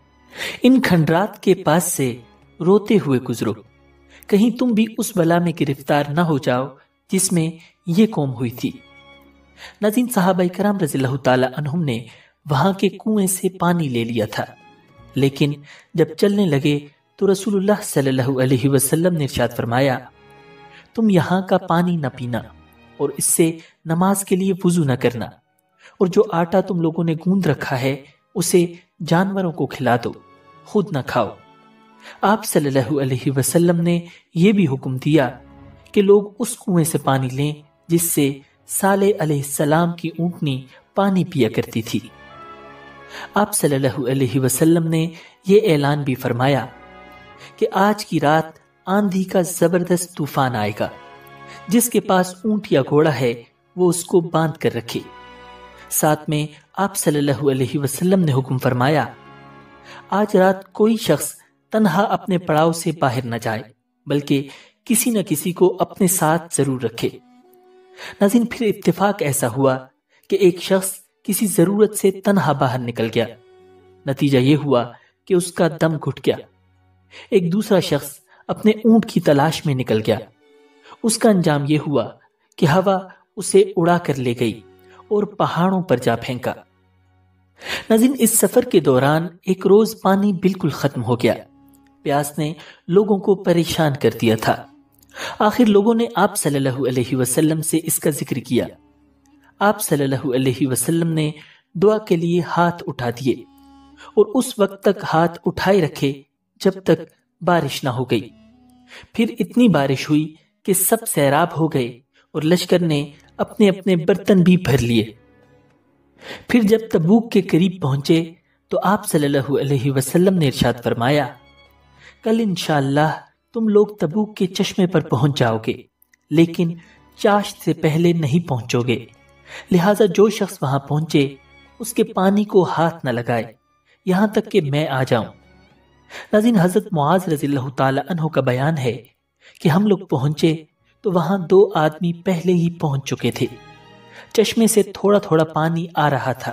ان کھنڈرات کے پاس سے روتے ہوئے گزرو، کہیں تم بھی اس بلا میں گرفتار نہ ہو جاؤ جس میں یہ قوم ہوئی تھی۔ ناظرین، صحابہ کرام رضی اللہ تعالی عنہم نے وہاں کے کنویں سے پانی لے لیا تھا، لیکن جب چلنے لگے تو رسول اللہ صلی اللہ علیہ وسلم نے ارشاد فرمایا، تم یہاں کا پانی نہ پینا اور اس سے نماز کے لیے وضو نہ کرنا، اور جو آٹا تم لوگوں نے گوندھ رکھا ہے اسے جانوروں کو کھلا دو، خود نہ کھاؤ۔ آپ صلی اللہ علیہ وسلم نے یہ بھی حکم دیا کہ لوگ اس کنویں سے پانی لیں جس سے صالح علیہ السلام کی اونٹنی پانی پیا کرتی تھی۔ آپ صلی اللہ علیہ وسلم نے یہ اعلان بھی فرمایا کہ آج کی رات آندھی کا زبردست طوفان آئے گا، جس کے پاس اونٹ یا گھوڑا ہے وہ اس کو باندھ کر رکھے۔ ساتھ میں آپ صلی اللہ علیہ وسلم نے حکم فرمایا، آج رات کوئی شخص تنہا اپنے پڑاؤ سے باہر نہ جائے، بلکہ کسی نہ کسی کو اپنے ساتھ ضرور رکھے۔ ناظرین، پھر اتفاق ایسا ہوا کہ ایک شخص کسی ضرورت سے تنہا باہر نکل گیا، نتیجہ یہ ہوا کہ اس کا دم گھٹ گیا۔ ایک دوسرا شخص اپنے اونٹ کی تلاش میں نکل گیا، اس کا انجام یہ ہوا کہ ہوا اسے اڑا کر لے گئی اور پہاڑوں پر جا پھینکا۔ ناظرین، اس سفر کے دوران ایک روز پانی بالکل ختم ہو گیا، پیاس نے لوگوں کو پریشان کر دیا تھا۔ آخر لوگوں نے آپ صلی اللہ علیہ وسلم سے اس کا ذکر کیا۔ آپ صلی اللہ علیہ وسلم نے دعا کے لیے ہاتھ اٹھا دیے اور اس وقت تک ہاتھ اٹھائے رکھے جب تک بارش نہ ہو گئی۔ پھر اتنی بارش ہوئی کہ سب سیراب ہو گئے اور لشکر نے اپنے اپنے برتن بھی بھر لیے۔ پھر جب تبوک کے قریب پہنچے تو آپ صلی اللہ علیہ وسلم نے ارشاد فرمایا، کل انشاءاللہ تم لوگ تبوک کے چشمے پر پہنچ جاؤ گے، لیکن چاشت سے پہلے نہیں پہنچو گے، لہٰذا جو شخص وہاں پہنچے اس کے پانی کو ہاتھ نہ لگائے یہاں تک کہ میں آ جاؤں۔ ناظرین، حضرت معاذ رضی اللہ تعالی عنہ کا بیان ہے کہ ہم لوگ پہنچے تو وہاں 2 آدمی پہلے ہی پہنچ چکے تھے، چشمے سے تھوڑا تھوڑا پانی آ رہا تھا۔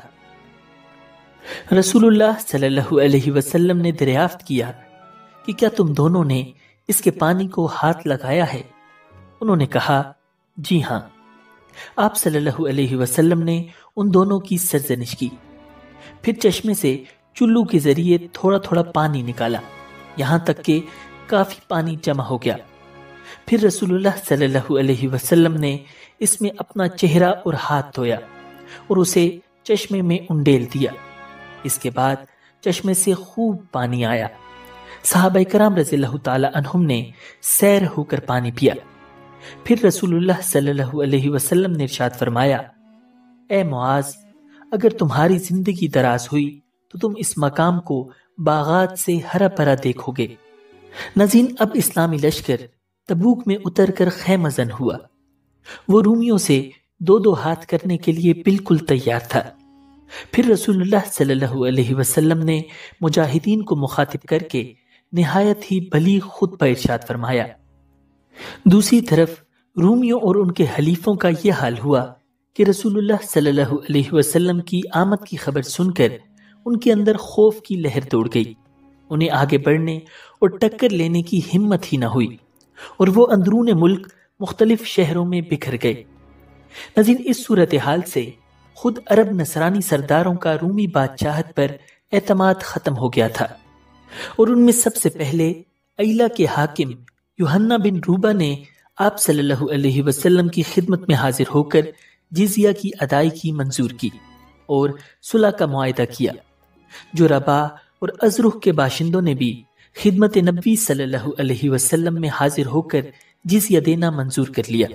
رسول اللہ صلی اللہ علیہ وسلم نے دریافت کیا کہ کیا تم دونوں نے اس کے پانی کو ہاتھ لگایا ہے؟ انہوں نے کہا، جی ہاں۔ آپ صلی اللہ علیہ وسلم نے ان دونوں کی سرزنش کی، پھر چشمے سے چلو کے ذریعے تھوڑا تھوڑا پانی نکالا، یہاں تک کہ کافی پانی جمع ہو گیا۔ پھر رسول اللہ صلی اللہ علیہ وسلم نے اس میں اپنا چہرہ اور ہاتھ دھویا اور اسے چشمے میں انڈیل دیا۔ اس کے بعد چشمے سے خوب پانی آیا۔ صحابہ کرام رضی اللہ تعالی عنہم نے سیر ہو کر پانی پیا۔ پھر رسول اللہ صلی اللہ علیہ وسلم نے ارشاد فرمایا، اے معاذ، اگر تمہاری زندگی دراز ہوئی تو تم اس مقام کو باغات سے ہرا بھرا دیکھو گے۔ ناظرین، اب اسلامی لشکر تبوک میں اتر کر خیمہ زن ہوا۔ وہ رومیوں سے دو دو ہاتھ کرنے کے لیے بالکل تیار تھا۔ پھر رسول اللہ صلی اللہ علیہ وسلم نے مجاہدین کو مخاطب کر کے نہایت ہی بلیغ خطبہ ارشاد فرمایا۔ دوسری طرف رومیوں اور ان کے حلیفوں کا یہ حال ہوا کہ رسول اللہ صلی اللہ علیہ وسلم کی آمد کی خبر سن کر ان کے اندر خوف کی لہر دوڑ گئی۔ انہیں آگے بڑھنے اور ٹکر لینے کی ہمت ہی نہ ہوئی اور وہ اندرون ملک مختلف شہروں میں بکھر گئے۔ ناظرین، اس صورتحال سے خود عرب نصرانی سرداروں کا رومی بادشاہت پر اعتماد ختم ہو گیا تھا، اور ان میں سب سے پہلے ایلا کے حاکم یوحنا بن روبا نے آپ صلی اللہ علیہ وسلم کی خدمت میں حاضر ہو کر جزیہ کی ادائیگی منظور کی اور صلح کا معاہدہ کیا۔ جو ربا اور ازرخ کے باشندوں نے بھی خدمت نبی صلی اللہ علیہ وسلم میں حاضر ہو کر جزیہ دینا منظور کر لیا۔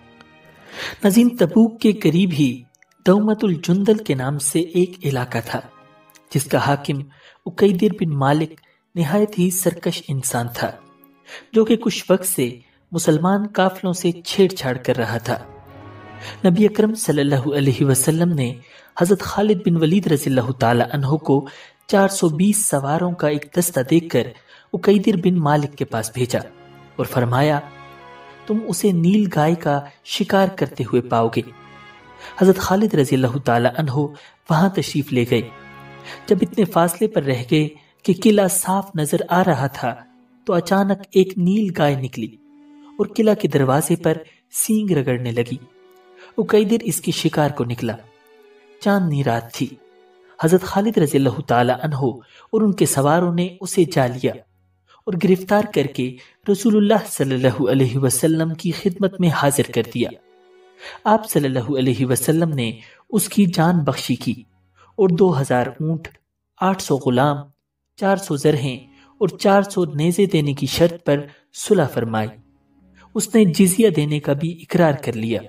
ناظرین، تبوک کے قریب ہی دومت الجندل کے نام سے ایک علاقہ تھا جس کا حاکم عقیدر بن مالک نہایت ہی سرکش انسان تھا، جو کہ کچھ وقت سے مسلمان قافلوں سے چھیڑ چھاڑ کر رہا تھا۔ نبی اکرم صلی اللہ علیہ وسلم نے حضرت خالد بن ولید رضی اللہ تعالی عنہ کو 420 سواروں کا ایک دستہ دے کر عقیدر بن مالک کے پاس بھیجا اور فرمایا، تم اسے نیل گائے کا شکار کرتے ہوئے پاؤ گے۔ حضرت خالد رضی اللہ تعالی عنہ وہاں تشریف لے گئے۔ جب اتنے فاصلے پر رہ گئے کہ قلعہ صاف نظر آ رہا تھا تو اچانک ایک نیل گائے نکلی اور قلعہ کے دروازے پر سینگ رگڑنے لگی۔ عقیدر اس کے شکار کو نکلا۔ چاندنی رات تھی۔ حضرت خالد رضی اللہ تعالی عنہ اور ان کے سواروں نے اسے جا لیا اور گرفتار کر کے رسول اللہ صلی اللہ علیہ وسلم کی خدمت میں حاضر کر دیا۔ آپ صلی اللہ علیہ وسلم نے اس کی جان بخشی کی اور 2000 اونٹ، 800 غلام، 400 زرہیں اور 400 نیزے دینے کی شرط پر صلح فرمائی۔ اس نے جزیہ دینے کا بھی اقرار کر لیا۔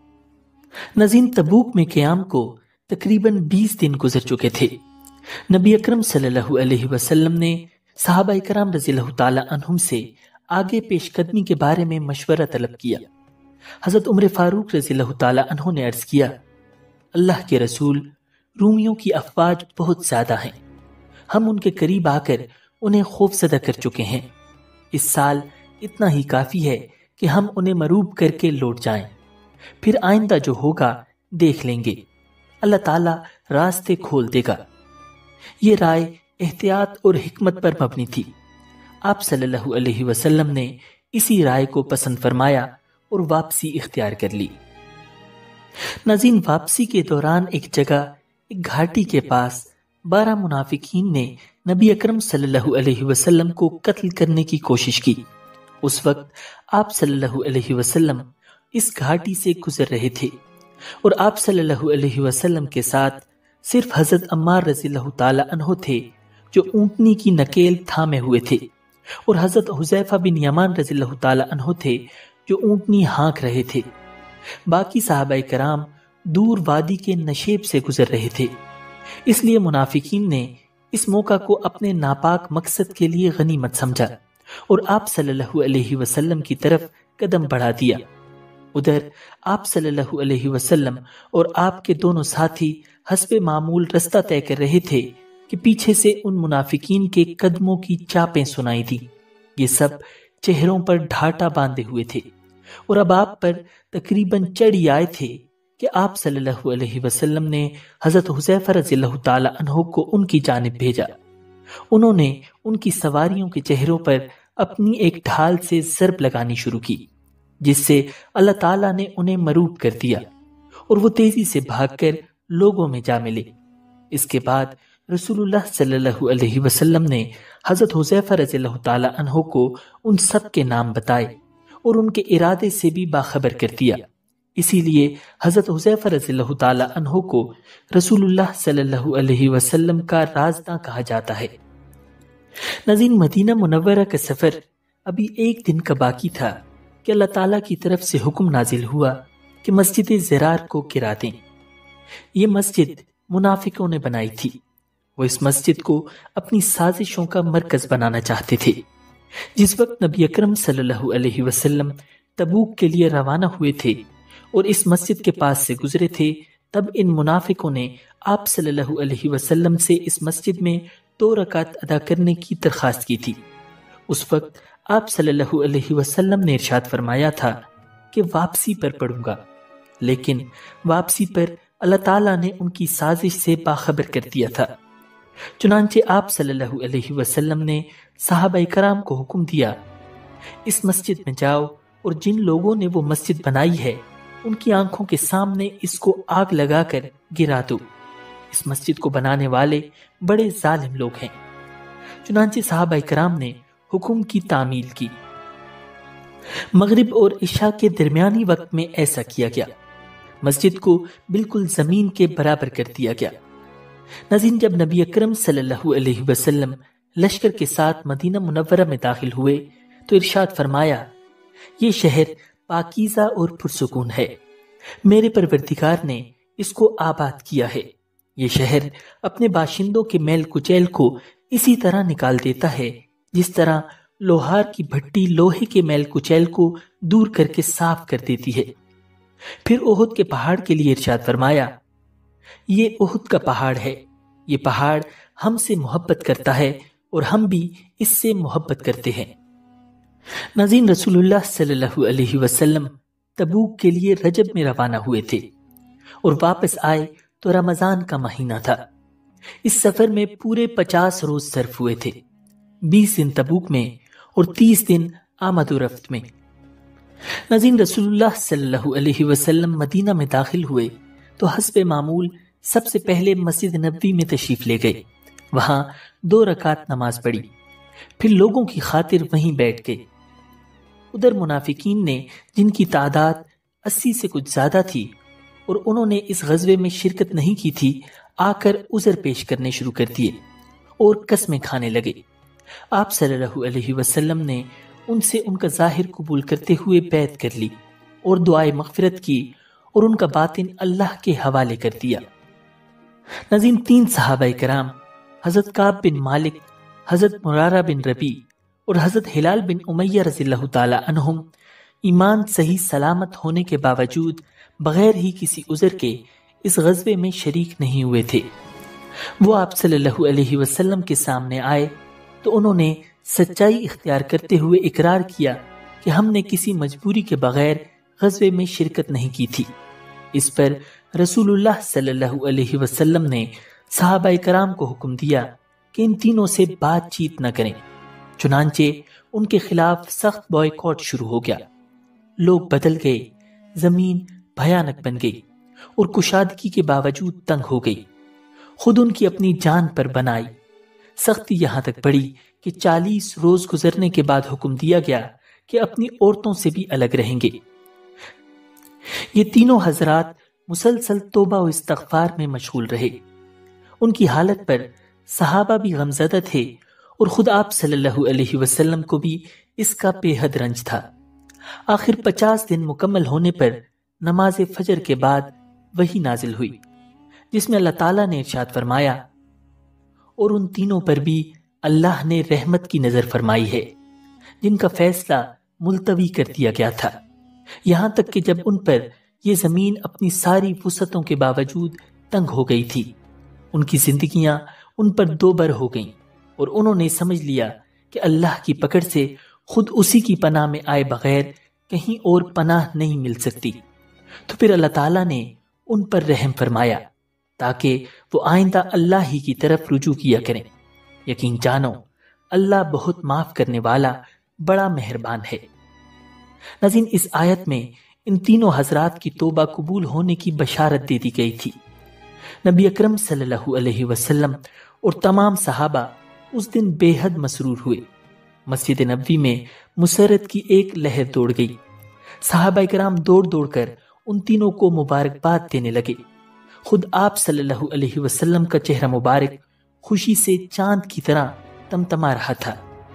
ناظرین، تبوک میں قیام کو تقریباً 20 دن گزر چکے تھے۔ نبی اکرم صلی اللہ علیہ وسلم نے صحابہ کرام رضی اللہ تعالی عنہم سے آگے پیش قدمی کے بارے میں مشورہ طلب کیا۔ حضرت عمر فاروق رضی اللہ تعالی عنہ نے عرض کیا، اللہ کے رسول، رومیوں کی افواج بہت زیادہ ہیں، ہم ان کے قریب آ کر انہیں خوف زدہ کر چکے ہیں۔ اس سال اتنا ہی کافی ہے کہ ہم انہیں مروب کر کے لوٹ جائیں، پھر آئندہ جو ہوگا دیکھ لیں گے، اللہ تعالیٰ راستے کھول دے گا۔ یہ رائے احتیاط اور حکمت پر مبنی تھی۔ آپ صلی اللہ علیہ وسلم نے اسی رائے کو پسند فرمایا اور واپسی اختیار کر لی۔ ناظرین، واپسی کے دوران ایک جگہ، ایک گھاٹی کے پاس 12 منافقین نے نبی اکرم صلی اللہ علیہ وسلم کو قتل کرنے کی کوشش کی۔ اس وقت آپ صلی اللہ علیہ وسلم اس گھاٹی سے گزر رہے تھے اور آپ صلی اللہ علیہ وسلم کے ساتھ صرف حضرت عمار رضی اللہ تعالی عنہ تھے جو اونٹنی کی نکیل تھامے ہوئے تھے، اور حضرت حذیفہ بن یمان رضی اللہ تعالی عنہ تھے جو اونٹنی ہانک رہے تھے۔ باقی صحابہ کرام دور وادی کے نشیب سے گزر رہے تھے، اس لیے منافقین نے اس موقع کو اپنے ناپاک مقصد کے لیے غنیمت سمجھا اور آپ صلی اللہ علیہ وسلم کی طرف قدم بڑھا دیا۔ ادھر آپ صلی اللہ علیہ وسلم اور آپ کے دونوں ساتھی حسب معمول رستہ طے کر رہے تھے کہ پیچھے سے ان منافقین کے قدموں کی چاپیں سنائی دی۔ یہ سب چہروں پر ڈھاٹا باندھے ہوئے تھے اور اب آپ پر تقریباً چڑھی آئے تھے کہ آپ صلی اللہ علیہ وسلم نے حضرت حذیفہ رضی اللہ تعالی عنہ کو ان کی جانب بھیجا۔ انہوں نے ان کی سواریوں کے چہروں پر اپنی ایک ڈھال سے ضرب لگانی شروع کی، جس سے اللہ تعالیٰ نے انہیں مروب کر دیا اور وہ تیزی سے بھاگ کر لوگوں میں جا ملے۔ اس کے بعد رسول اللہ صلی اللہ علیہ وسلم نے حضرت حذیفہ رضی اللہ تعالی عنہ کو ان سب کے نام بتائے اور ان کے ارادے سے بھی باخبر کر دیا۔ اسی لیے حضرت حذیفہ رضی اللہ تعالی عنہ کو رسول اللہ صلی اللہ علیہ وسلم کا رازداں کہا جاتا ہے۔ ناظرین، مدینہ منورہ کا سفر ابھی ایک دن کا باقی تھا کہ اللہ تعالیٰ کی طرف سے حکم نازل ہوا کہ مسجد زرار کو گرا دیں۔ یہ مسجد منافقوں نے بنائی تھی۔ وہ اس مسجد کو اپنی سازشوں کا مرکز بنانا چاہتے تھے۔ جس وقت نبی اکرم صلی اللہ علیہ وسلم تبوک کے لیے روانہ ہوئے تھے، اور اس مسجد کے پاس سے گزرے تھے، تب ان منافقوں نے آپ صلی اللہ علیہ وسلم سے اس مسجد میں 2 رکعت ادا کرنے کی درخواست کی تھی۔ اس وقت آپ صلی اللہ علیہ وسلم نے ارشاد فرمایا تھا کہ واپسی پر پڑھوں گا، لیکن واپسی پر اللہ تعالیٰ نے ان کی سازش سے باخبر کر دیا تھا۔ چنانچہ آپ صلی اللہ علیہ وسلم نے صحابہ کرام کو حکم دیا، اس مسجد میں جاؤ اور جن لوگوں نے وہ مسجد بنائی ہے ان کی آنکھوں کے سامنے اس کو آگ لگا کر گرا دو۔ اس مسجد کو بنانے والے بڑے ظالم لوگ ہیں۔ چنانچہ صحابہ کرام نے حکم کی تعمیل کی۔ مغرب اور عشاء کے درمیانی وقت میں ایسا کیا گیا، مسجد کو بالکل زمین کے برابر کر دیا گیا۔ ناظرین، جب نبی اکرم صلی اللہ علیہ وسلم لشکر کے ساتھ مدینہ منورہ میں داخل ہوئے تو ارشاد فرمایا، یہ شہر پاکیزہ اور پرسکون ہے، میرے پروردگار نے اس کو آباد کیا ہے۔ یہ شہر اپنے باشندوں کے میل کچیل کو اسی طرح نکال دیتا ہے جس طرح لوہار کی بھٹی لوہے کے میل کچیل کو دور کر کے صاف کر دیتی ہے۔ پھر احد کے پہاڑ کے لیے ارشاد فرمایا، یہ احد کا پہاڑ ہے، یہ پہاڑ ہم سے محبت کرتا ہے اور ہم بھی اس سے محبت کرتے ہیں۔ ناظرین، رسول اللہ صلی اللہ علیہ وسلم تبوک کے لیے رجب میں روانہ ہوئے تھے اور واپس آئے تو رمضان کا مہینہ تھا۔ اس سفر میں پورے 50 روز صرف ہوئے تھے، 20 دن تبوک میں اور 30 دن آمد و رفت میں۔ ناظرین، رسول اللہ صلی اللہ علیہ وسلم مدینہ میں داخل ہوئے تو حسب معمول سب سے پہلے مسجد نبوی میں تشریف لے گئے، وہاں 2 رکعت نماز پڑھی، پھر لوگوں کی خاطر وہیں بیٹھ گئے۔ ادھر منافقین نے، جن کی تعداد 80 سے کچھ زیادہ تھی اور انہوں نے اس غزوے میں شرکت نہیں کی تھی، آ کر عذر پیش کرنے شروع کر دیے اور قسمیں کھانے لگے۔ آپ صلی اللہ علیہ وسلم نے ان سے ان کا ظاہر قبول کرتے ہوئے بیعت کر لی اور دعائے مغفرت کی اور ان کا باطن اللہ کے حوالے کر دیا۔ ناظرین، 3 صحابہ کرام حضرت کعب بن مالک، حضرت مرارہ بن ربیع اور حضرت ہلال بن امیہ رضی اللہ تعالی عنہم ایمان صحیح سلامت ہونے کے باوجود بغیر ہی کسی عذر کے اس غزوے میں شریک نہیں ہوئے تھے۔ وہ آپ صلی اللہ علیہ وسلم کے سامنے آئے تو انہوں نے سچائی اختیار کرتے ہوئے اقرار کیا کہ ہم نے کسی مجبوری کے بغیر غزوے میں شرکت نہیں کی تھی۔ اس پر رسول اللہ صلی اللہ علیہ وسلم نے صحابہ کرام کو حکم دیا کہ ان تینوں سے بات چیت نہ کریں۔ چنانچہ ان کے خلاف سخت بائیکاٹ شروع ہو گیا، لوگ بدل گئے، زمین بھیانک بن گئی اور کشادگی کے باوجود تنگ ہو گئی، خود ان کی اپنی جان پر بنائی۔ سختی یہاں تک پڑی کہ 40 روز گزرنے کے بعد حکم دیا گیا کہ اپنی عورتوں سے بھی الگ رہیں گے۔ یہ تینوں حضرات مسلسل توبہ و استغفار میں مشغول رہے۔ ان کی حالت پر صحابہ بھی غمزدہ تھے اور خود آپ صلی اللہ علیہ وسلم کو بھی اس کا بے حد رنج تھا۔ آخر 50 دن مکمل ہونے پر نماز فجر کے بعد وحی نازل ہوئی، جس میں اللہ تعالیٰ نے ارشاد فرمایا، اور ان تینوں پر بھی اللہ نے رحمت کی نظر فرمائی ہے جن کا فیصلہ ملتوی کر دیا گیا تھا، یہاں تک کہ جب ان پر یہ زمین اپنی ساری وسعتوں کے باوجود تنگ ہو گئی تھی، ان کی زندگیاں ان پر دوبر ہو گئیں اور انہوں نے سمجھ لیا کہ اللہ کی پکڑ سے خود اسی کی پناہ میں آئے بغیر کہیں اور پناہ نہیں مل سکتی۔ تو پھر اللہ تعالیٰ نے ان پر رحم فرمایا تاکہ وہ آئندہ اللہ ہی کی طرف رجوع کیا کریں۔ یقین جانو اللہ بہت معاف کرنے والا بڑا مہربان ہے۔ ناظرین، اس آیت میں ان تینوں حضرات کی توبہ قبول ہونے کی بشارت دے دی گئی تھی۔ نبی اکرم صلی اللہ علیہ وسلم اور تمام صحابہ اس دن بے حد مسرور ہوئے۔ مسجد نبوی میں مسرت کی ایک لہر دوڑ گئی۔ صحابہ کرام دوڑ دوڑ کر ان تینوں کو مبارکباد دینے لگے۔ خود آپ صلی اللہ علیہ وسلم کا چہرہ مبارک خوشی سے چاند کی طرح تمتما رہا تھا۔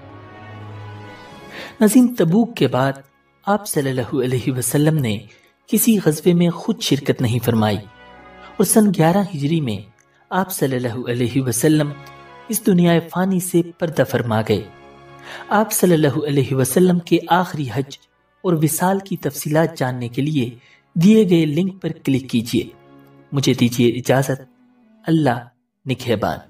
ناظرین، تبوک کے بعد آپ صلی اللہ علیہ وسلم نے کسی غزوے میں خود شرکت نہیں فرمائی اور سن 11 ہجری میں آپ صلی اللہ علیہ وسلم اس دنیا فانی سے پردہ فرما گئے۔ آپ صلی اللہ علیہ وسلم کے آخری حج اور وصال کی تفصیلات جاننے کے لیے دیے گئے لنک پر کلک کیجیے۔ مجھے دیجیے اجازت۔ اللہ نگہبان۔